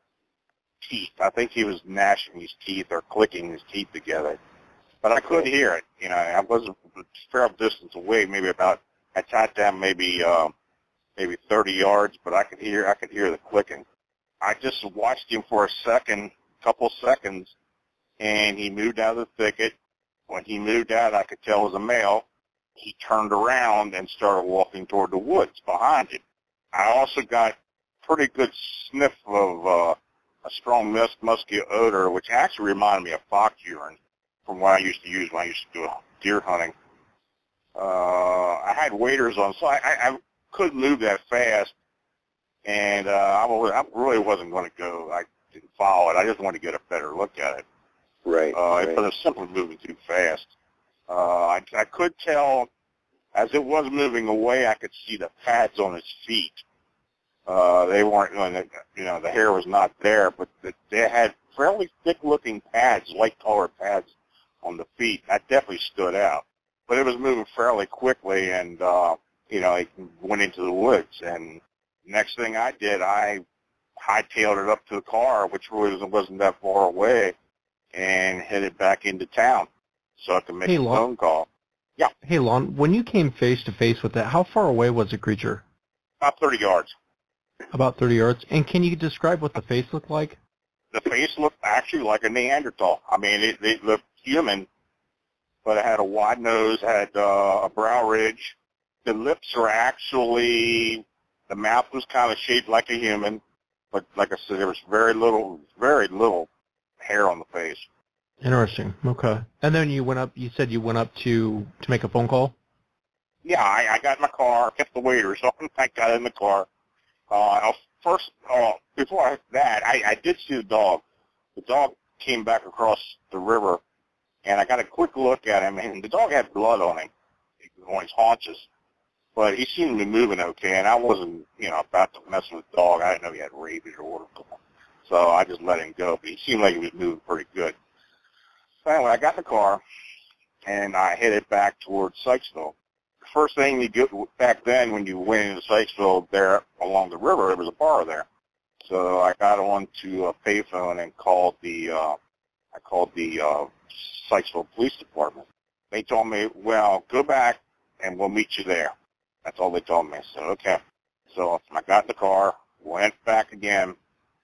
teeth. I think he was gnashing his teeth or clicking his teeth together. But I could hear it. You know, I was a fair distance away, maybe about, I shot down maybe uh, maybe thirty yards, but I could hear I could hear the clicking. I just watched him for a second, couple seconds, and he moved out of the thicket. When he moved out, I could tell it was a male. He turned around and started walking toward the woods behind him. I also got pretty good sniff of uh, a strong mus- musky odor, which actually reminded me of fox urine from what I used to use when I used to do deer hunting. Uh, I had waders on, so I, I, I couldn't move that fast, and uh, I, was, I really wasn't going to go. I didn't follow it. I just wanted to get a better look at it. Right. Uh, right. But it was simply moving too fast. Uh, I, I could tell, as it was moving away, I could see the pads on its feet. Uh, they weren't, you know, the hair was not there, but they had fairly thick-looking pads, light-colored pads on the feet. That definitely stood out. but it was moving fairly quickly, and, uh, you know, it went into the woods. And next thing I did, I hightailed it up to the car, which really wasn't that far away, and headed back into town so I could make hey, a Lon, phone call. Yeah. Hey, Lon, when you came face to face with it, how far away was the creature? About thirty yards. About thirty yards. And can you describe what the face looked like? The face looked actually like a Neanderthal. I mean, it, it looked human, but it had a wide nose, had uh, a brow ridge. The lips are actually, the mouth was kind of shaped like a human, but like I said, there was very little, very little hair on the face. Interesting. Okay. And then you went up, you said you went up to, to make a phone call? Yeah, I, I got in my car, kept the waiters on. I got in the car. Uh, first, uh, before I, that, I, I did see the dog. The dog came back across the river, and I got a quick look at him, and the dog had blood on him, on his haunches. But he seemed to be moving okay, and I wasn't, you know, about to mess with the dog. I didn't know he had rabies or whatever. So I just let him go, but he seemed like he was moving pretty good. So anyway, I got in the car, and I headed back towards Sykesville. The first thing you get back then when you went into Sykesville there along the river, there was a bar there. So I got on to a payphone and called the, uh, I called the uh, Sykesville Police Department. They told me, well, go back and we'll meet you there. That's all they told me. So, okay. So I got in the car, went back again,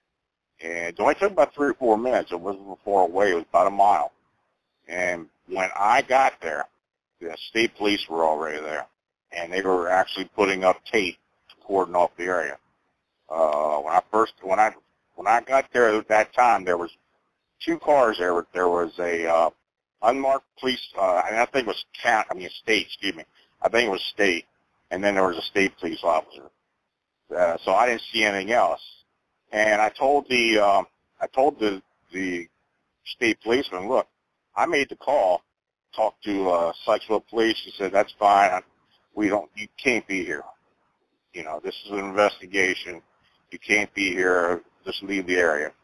and it only took about three or four minutes. It wasn't far away. It was about a mile. And when I got there, the state police were already there, and they were actually putting up tape to cordon off the area. Uh, when I first, when I, when I got there at that time, there was two cars there. There was a uh, unmarked police, uh, and I think it was count. I mean, state. Excuse me. I think it was state, and then there was a state police officer. Uh, so I didn't see anything else. And I told the, uh, I told the the state policeman, look, I made the call, talked to uh, Sykesville Police. He said, that's fine. We don't, you can't be here. You know, this is an investigation. You can't be here. Just leave the area.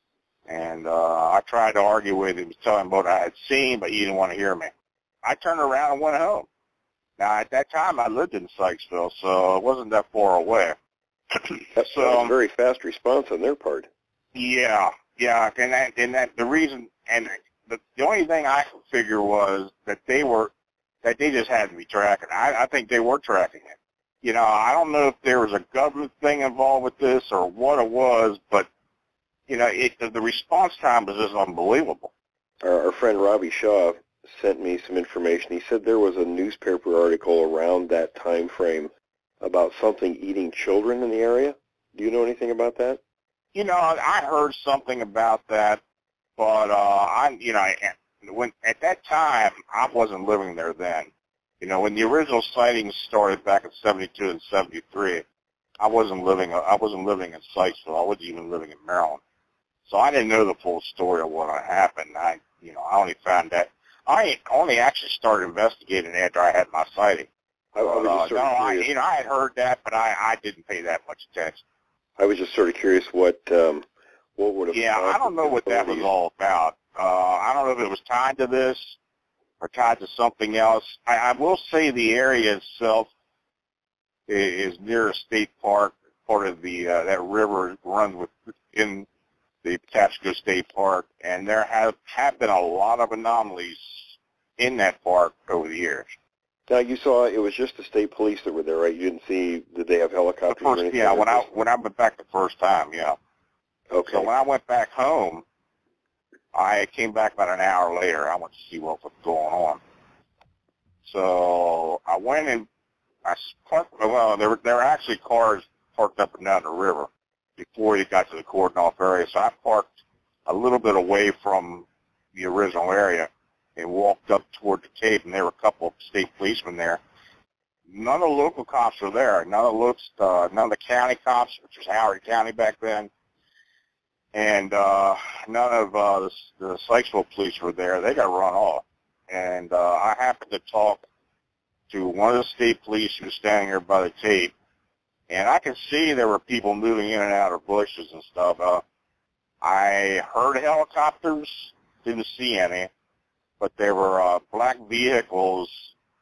And uh, I tried to argue with him, tell him what I had seen, but he didn't want to hear me. I turned around and went home. Now, at that time, I lived in Sykesville, so it wasn't that far away. That so, was a very fast response on their part. Yeah, yeah, and that, and that the reason, and the, the only thing I could figure was that they were, that they just had to be tracking. I, I think they were tracking it. You know, I don't know if there was a government thing involved with this or what it was, but, you know, it, the, the response time was just unbelievable. Our, our friend Robbie Shaw sent me some information. He said there was a newspaper article around that time frame about something eating children in the area. Do you know anything about that? You know, I heard something about that, but uh, I, you know, when at that time I wasn't living there then. You know, when the original sightings started back in seventy-two and seventy-three, I wasn't living. I wasn't living in Sykesville. I wasn't even living in Maryland, so I didn't know the full story of what had happened. I, you know, I only found that. I only actually started investigating after I had my sighting. I, I was uh, just sort no, of I, curious. you know, I had heard that, but I, I didn't pay that much attention. I was just sort of curious what um, what would have. Yeah, I don't know what that was all about. Uh, I don't know if it was tied to this or tied to something else. I, I will say the area itself is, is near a state park. Part of the uh, that river runs within the Patapsco State Park, and there have have been a lot of anomalies in that park over the years. Now, you saw it was just the state police that were there, right? You didn't see, did they have helicopters The first, or anything? yeah, like when this? I when I went back the first time, yeah. Okay. So when I went back home, I came back about an hour later. I went to see what was going on. So I went and I parked. Well, there were there were actually cars parked up and down the river before you got to the cordon off area. So I parked a little bit away from the original area and walked up toward the tape, and there were a couple of state policemen there. None of the local cops were there. None of the looks, uh, none of the county cops, which was Howard County back then, and uh, none of uh, the, the Sykesville police were there. They got run off, and uh, I happened to talk to one of the state police who was standing there by the tape, and I could see there were people moving in and out of bushes and stuff. Uh, I heard helicopters, didn't see any. But there were uh, black vehicles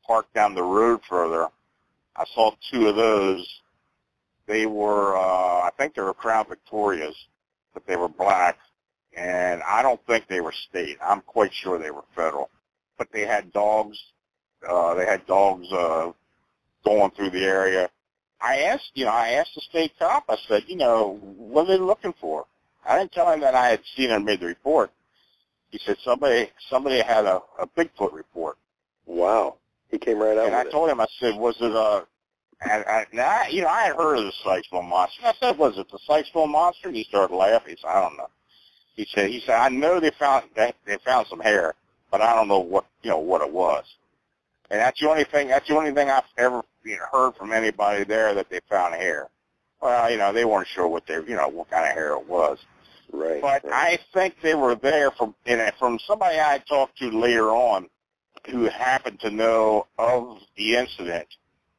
parked down the road further. I saw two of those. They were, uh, I think they were Crown Victorias, but they were black. And I don't think they were state. I'm quite sure they were federal. But they had dogs. Uh, they had dogs uh, going through the area. I asked, you know, I asked the state cop. I said, you know, what are they looking for? I didn't tell him that I had seen and made the report. He said somebody, somebody had a, a Bigfoot report. Wow, he came right out. And with I it. told him, I said, was it a? And I, now, I, you know, I had heard of the Sykesville Monster. And I said, was it the Sykesville Monster? And he started laughing. He said, I don't know. He said, he said, I know they found they, they found some hair, but I don't know what you know what it was. And that's the only thing. That's the only thing I've ever you know, heard from anybody there that they found hair. Well, you know, they weren't sure what they you know what kind of hair it was. Right. But right. I think they were there from and from somebody I talked to later on, who happened to know of the incident.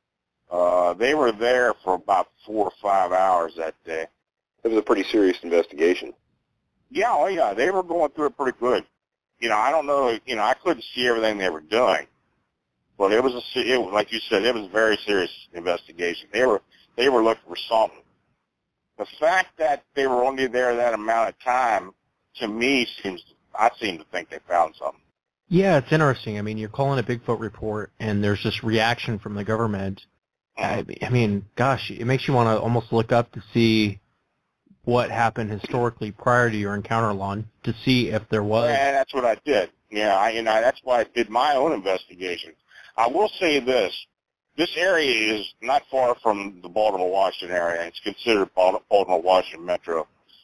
Uh, they were there for about four or five hours that day. It was a pretty serious investigation. Yeah, oh yeah, they were going through it pretty good. You know, I don't know, you know, I couldn't see everything they were doing, but it was a, it, like you said, it was a very serious investigation. They were, they were looking for something. The fact that they were only there that amount of time, to me, seems, I seem to think they found something. Yeah, it's interesting. I mean, you're calling a Bigfoot report, and there's this reaction from the government. I, I mean, gosh, it makes you want to almost look up to see what happened historically prior to your encounter, Lon, to see if there was. Yeah, that's what I did. Yeah, I, you know, that's why I did my own investigation. I will say this. This area is not far from the Baltimore, Washington area. It's considered Baltimore, Washington Metro.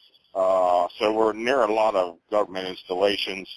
Uh, so we're near a lot of government installations,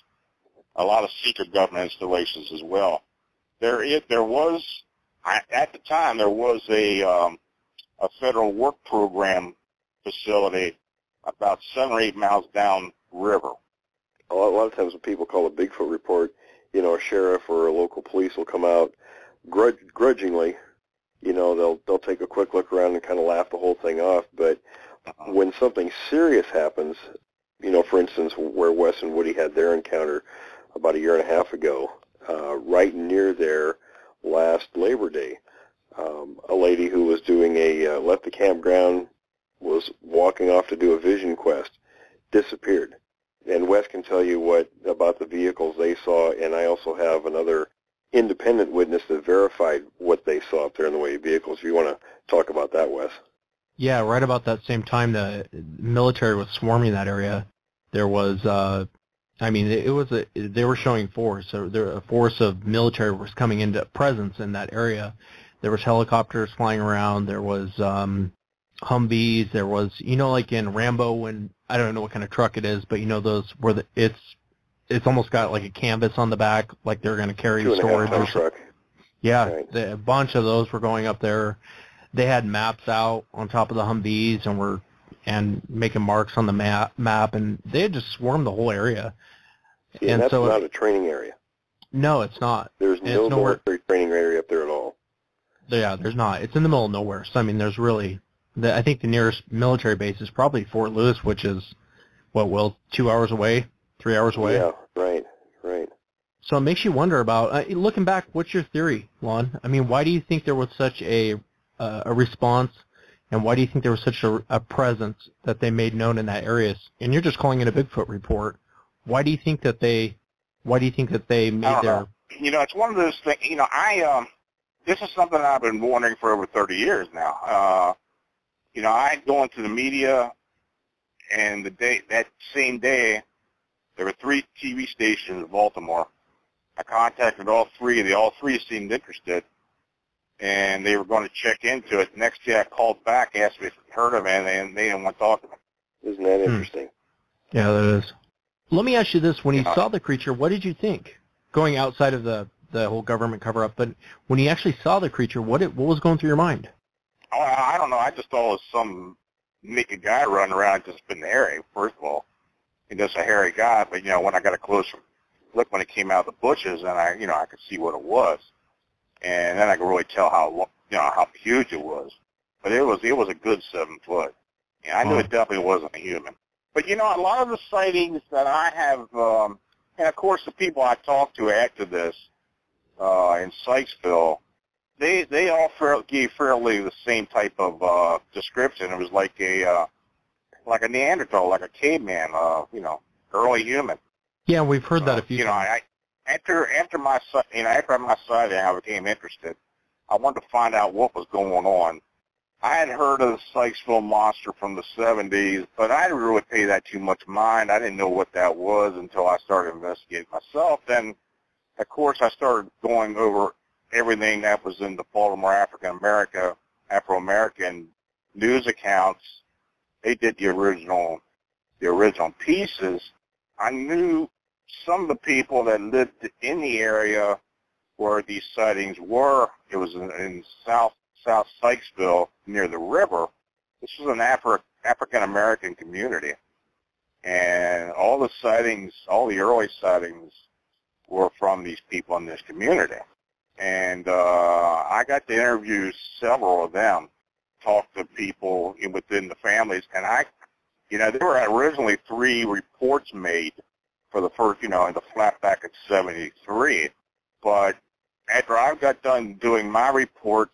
a lot of secret government installations as well. There, is, there was, I, at the time, there was a, um, a federal work program facility about seven or eight miles down river. A lot, a lot of times when people call a Bigfoot report, you know, a sheriff or a local police will come out grudge, grudgingly. You know, they'll they'll take a quick look around and kind of laugh the whole thing off. But uh-huh. when something serious happens, you know, for instance, where Wes and Woody had their encounter about a year and a half ago, uh, right near there last Labor Day, um, a lady who was doing a uh, left the campground, was walking off to do a vision quest, disappeared. And Wes can tell you what about the vehicles they saw, and I also have another independent witness that verified what they saw up there in the way of vehicles. If you want to talk about that, Wes. Yeah, right about that same time the military was swarming that area, there was, uh, I mean, it was a, they were showing force. So there, a force of military was coming into presence in that area. There was helicopters flying around. There was um, Humvees. There was, you know, like in Rambo when, I don't know what kind of truck it is, but you know those where the, it's it's almost got like a canvas on the back, like they're going to carry Two and storage. A half ton truck. Yeah, right. the, a bunch of those were going up there. They had maps out on top of the Humvees and were and making marks on the map, map and they had just swarmed the whole area. See, and and that's so not it, a training area. No, it's not. There's and no military training area up there at all. Yeah, there's not. It's in the middle of nowhere. So I mean, there's really, the, I think the nearest military base is probably Fort Lewis, which is, what, Will, two hours away, three hours away? Yeah, right, right. So it makes you wonder about, uh, looking back, what's your theory, Lon? I mean, why do you think there was such a uh, a response, and why do you think there was such a, a presence that they made known in that area? And you're just calling it a Bigfoot report. Why do you think that they, why do you think that they made I don't their... know. You know, it's one of those things, you know, I, um, this is something I've been wondering for over thirty years now. Uh, you know, I go into the media, and the day, that same day, there were three T V stations in Baltimore. I contacted all three. They all three seemed interested, and they were going to check into it. The next day I called back, asked me if I'd heard of it, and they didn't want to talk to me. Isn't that interesting? Hmm. Yeah, that is. Let me ask you this. When you Yeah. saw the creature, what did you think? Going outside of the, the whole government cover-up, but when you actually saw the creature, what it, what was going through your mind? Oh, I don't know. I just thought it was some naked guy running around just in the area, first of all. He's just a hairy guy, but, you know, when I got a closer look when it came out of the bushes, and I, you know, I could see what it was. And then I could really tell how, you know, how huge it was. But it was, it was a good seven foot. And I knew Oh. it definitely wasn't a human. But, you know, a lot of the sightings that I have, um, and of course the people I talked to after this, uh, in Sykesville, they they all fair, gave fairly the same type of uh, description. It was like a uh, like a Neanderthal, like a caveman, uh, you know, early human. Yeah, we've heard that Uh, a few you know, times. I, after after my si- you know after my sighting, I became interested. I wanted to find out what was going on. I had heard of the Sykesville Monster from the seventies, but I didn't really pay that too much mind. I didn't know what that was until I started investigating myself. Then, of course, I started going over everything that was in the Baltimore African America, Afro-American news accounts. They did the original, the original pieces. I knew some of the people that lived in the area where these sightings were. It was in, in South South Sykesville near the river. This was an Afri- African-American community. And all the sightings, all the early sightings were from these people in this community. And uh, I got to interview several of them, talk to people in, within the families. And I, you know, there were originally three reports made for the first, you know, in the flat back at seventy-three. But after I got done doing my reports,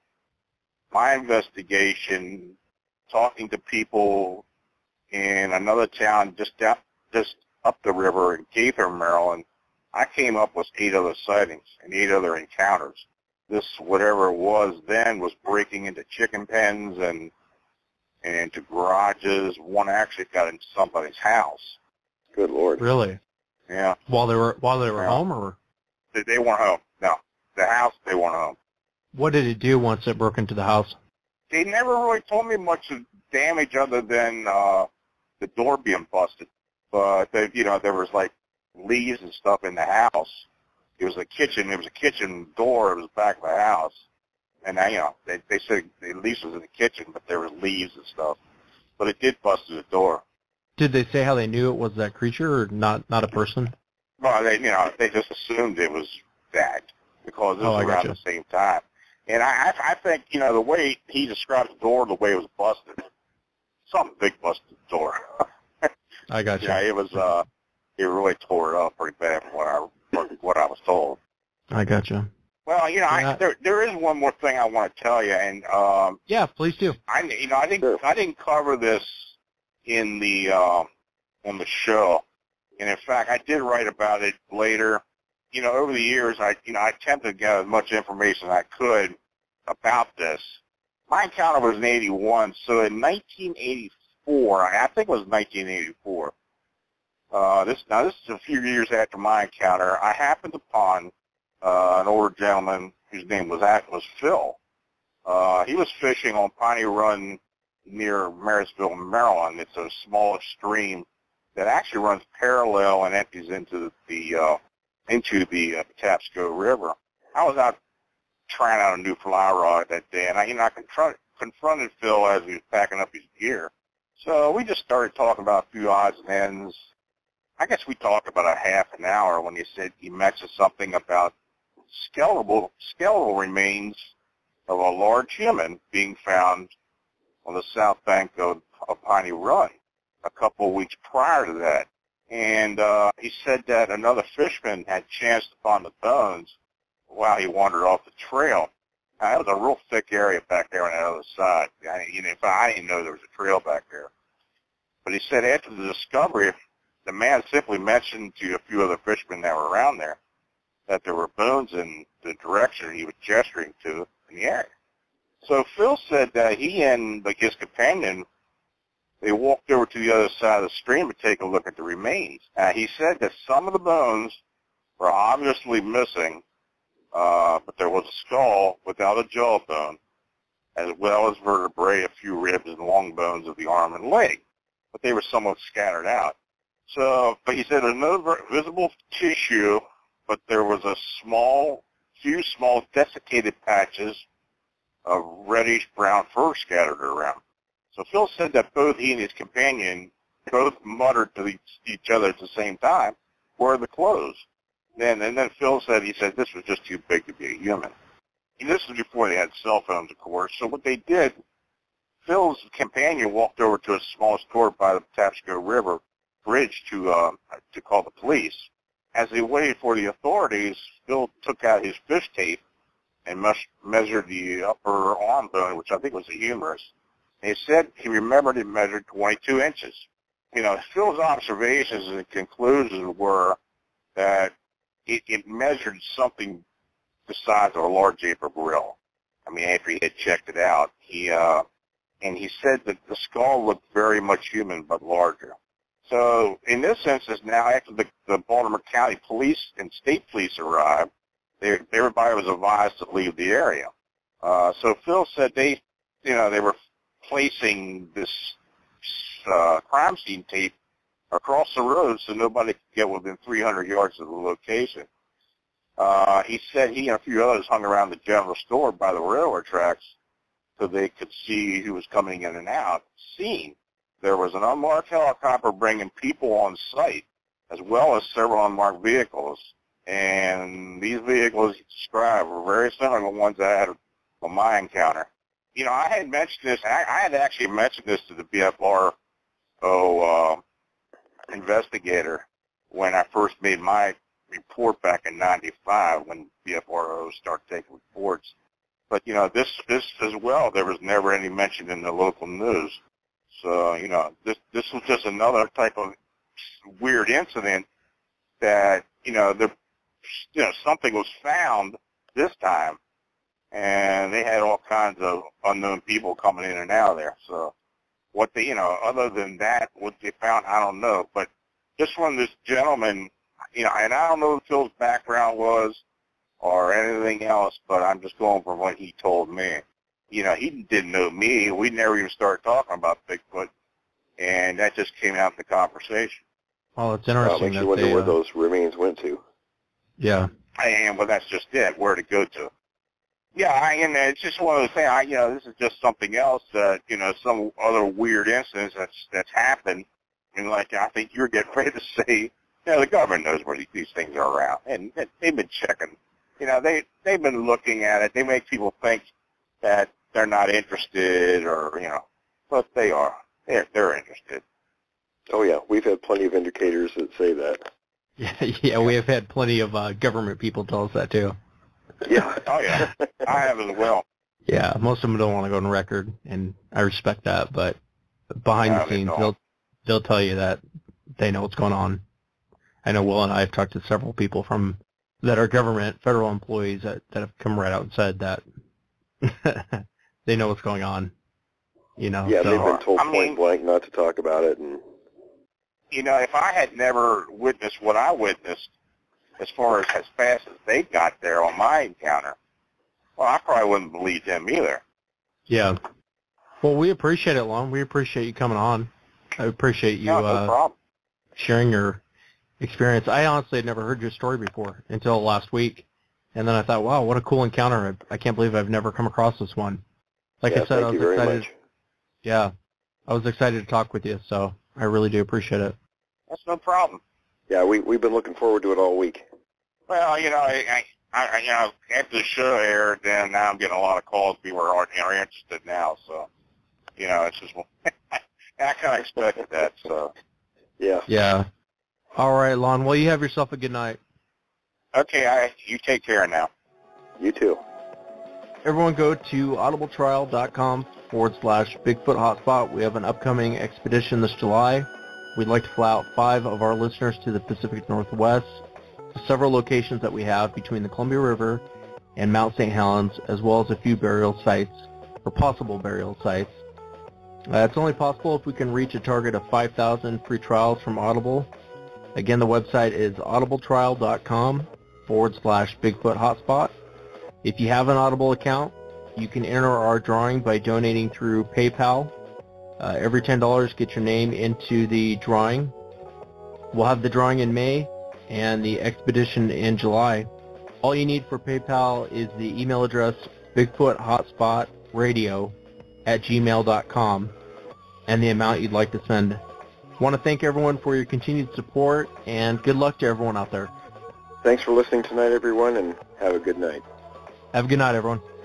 my investigation, talking to people in another town just down, just up the river in Gaither, Maryland, I came up with eight other sightings and eight other encounters. This, whatever it was then, was breaking into chicken pens and and into garages. One actually got into somebody's house. Good Lord. Really? Yeah. While they were while they were Yeah. home, or They, they weren't home. No. The house, they weren't home. what did it do once it broke into the house? They never really told me much of damage other than uh, the door being busted. But, they, you know, there was, like, leaves and stuff in the house. It was a kitchen. It was a kitchen door. It was back of the house. And, I, you know, they, they said the leaves was in the kitchen, but there were leaves and stuff. But it did bust through the door. Did they say how they knew it was that creature, or not not a person? Well, they, you know, they just assumed it was that because it Oh, was I around gotcha. the same time. And I, I I think, you know, the way he described the door, the way it was busted, something big busted the door. I got you. Yeah, it was, uh, it really tore it up pretty bad from what I, from what I was told. I got you. Well, you know, Yeah. I, there there is one more thing I want to tell you, and um, Yeah, please do. I, you know, I didn't Sure. I didn't cover this in the uh, on the show, and in fact, I did write about it later. You know, over the years, I you know I attempted to get as much information as I could about this. My encounter was in eighty-one, so in nineteen eighty-four, I, I think it was nineteen eighty-four. Uh, this now this is a few years after my encounter. I happened upon uh, an older gentleman whose name was was Phil. Uh, he was fishing on Piney Run near Marysville, Maryland. It's a small stream that actually runs parallel and empties into the uh, into the uh, Patapsco River. I was out trying out a new fly rod that day, and I, you know, I confront, confronted Phil as he was packing up his gear. So we just started talking about a few odds and ends. I guess we talked about a half an hour when he said he mentioned something about skeletal skeletal remains of a large human being found on the south bank of, of Piney Run a couple of weeks prior to that. And uh, he said that another fisherman had chanced upon the bones while he wandered off the trail. Now, that was a real thick area back there on the other side. I, you know, if I, I didn't know there was a trail back there. But he said after the discovery, the man simply mentioned to a few other fishermen that were around there that there were bones in the direction he was gesturing to in the area. So Phil said that he and like his companion, they walked over to the other side of the stream to take a look at the remains. Uh, he said that some of the bones were obviously missing, uh, but there was a skull without a jawbone, as well as vertebrae, a few ribs, and long bones of the arm and leg. But they were somewhat scattered out. So, but he said there's no ver- visible tissue, but there was a small, few small desiccated patches of reddish brown fur scattered around. So Phil said that both he and his companion both muttered to each other at the same time, "Where are the clothes?" Then, and then Phil said, he said this was just too big to be a human. And this was before they had cell phones, of course. So what they did, Phil's companion walked over to a small store by the Patapsco River bridge to uh, to call the police. as he waited for the authorities, Phil took out his fish tape and mes- measured the upper arm bone, which I think was the humerus. And he said he remembered it measured twenty-two inches. You know, Phil's observations and conclusions were that it, it measured something the size of a large April grill. I mean, after he had checked it out, he uh, and he said that the skull looked very much human but larger. So in this instance, now after the, the Baltimore County Police and State Police arrived, they, everybody was advised to leave the area. Uh, so Phil said they, you know, they were placing this uh, crime scene tape across the road so nobody could get within three hundred yards of the location. Uh, he said he and a few others hung around the general store by the railroad tracks so they could see who was coming in and out. Seen there was an unmarked helicopter bringing people on site, as well as several unmarked vehicles. And these vehicles he described were very similar to the ones I had on my encounter. You know, I had mentioned this, I, I had actually mentioned this to the B F R O uh, investigator when I first made my report back in ninety-five when B F R O started taking reports. But, you know, this, this as well, there was never any mention in the local news. So, you know, this this was just another type of weird incident that, you know, the, you know, something was found this time, and they had all kinds of unknown people coming in and out of there. So what they, you know, other than that, what they found, I don't know. But just from this gentleman, you know, and I don't know what Phil's background was or anything else, but I'm just going from what he told me. You know, he didn't know me. We never even started talking about Bigfoot, and that just came out in the conversation. Well, it's Uh, interesting makes that you wonder they, where uh, those remains went to. yeah. And, well, that's just it, where to go to. Yeah, I, and it's just one of those things, I, you know, this is just something else that, you know, some other weird incidents that's, that's happened. And like I think you're getting ready to say, you know, the government knows where these things are around, and they've been checking. You know, they, they've been looking at it. They make people think that they're not interested or, you know, but they are. They're, they're interested. Oh, yeah. We've had plenty of indicators that say that. Yeah, yeah, we have had plenty of uh, government people tell us that, too. Yeah. Oh, yeah. I have as well. Yeah, most of them don't want to go on record, and I respect that, but behind No, the they scenes, don't. they'll they'll tell you that they know what's going on. I know Will and I have talked to several people from that are government, federal employees that, that have come right out and said that they know what's going on. You know, Yeah, so, they've been told I point mean- blank not to talk about it. And You know, if I had never witnessed what I witnessed, as far as as fast as they got there on my encounter, well, I probably wouldn't believe them either. yeah. Well, we appreciate it, Lon. We appreciate you coming on. I appreciate you No, no uh, problem. sharing your experience. I honestly had never heard your story before until last week, and then I thought, wow, what a cool encounter. I, I can't believe I've never come across this one. Like yeah, I said, thank I was you very excited. much. Yeah, I was excited to talk with you, so I really do appreciate it. That's no problem. Yeah, we, we've been looking forward to it all week. Well, you know, I, I, I, you know, after the show aired, then now I'm getting a lot of calls. People are, are interested now, so, you know, it's just, I kind of expected that, so. Yeah. Yeah. All right, Lon. Well, you have yourself a good night. Okay, I, you take care now. You too. Everyone go to audibletrial.com forward slash Bigfoot Hotspot. We have an upcoming expedition this July. We'd like to fly out five of our listeners to the Pacific Northwest, to several locations that we have between the Columbia River and Mount Saint Helens, as well as a few burial sites, or possible burial sites. Uh, it's only possible if we can reach a target of five thousand free trials from Audible. Again, the website is audibletrial.com forward slash Bigfoot Hotspot. If you have an Audible account, you can enter our drawing by donating through PayPal. Uh, every ten dollars gets your name into the drawing. We'll have the drawing in May and the expedition in July. All you need for PayPal is the email address bigfoothotspotradio at gmail dot com and the amount you'd like to send. I want to thank everyone for your continued support, and good luck to everyone out there. Thanks for listening tonight, everyone, and have a good night. Have a good night, everyone.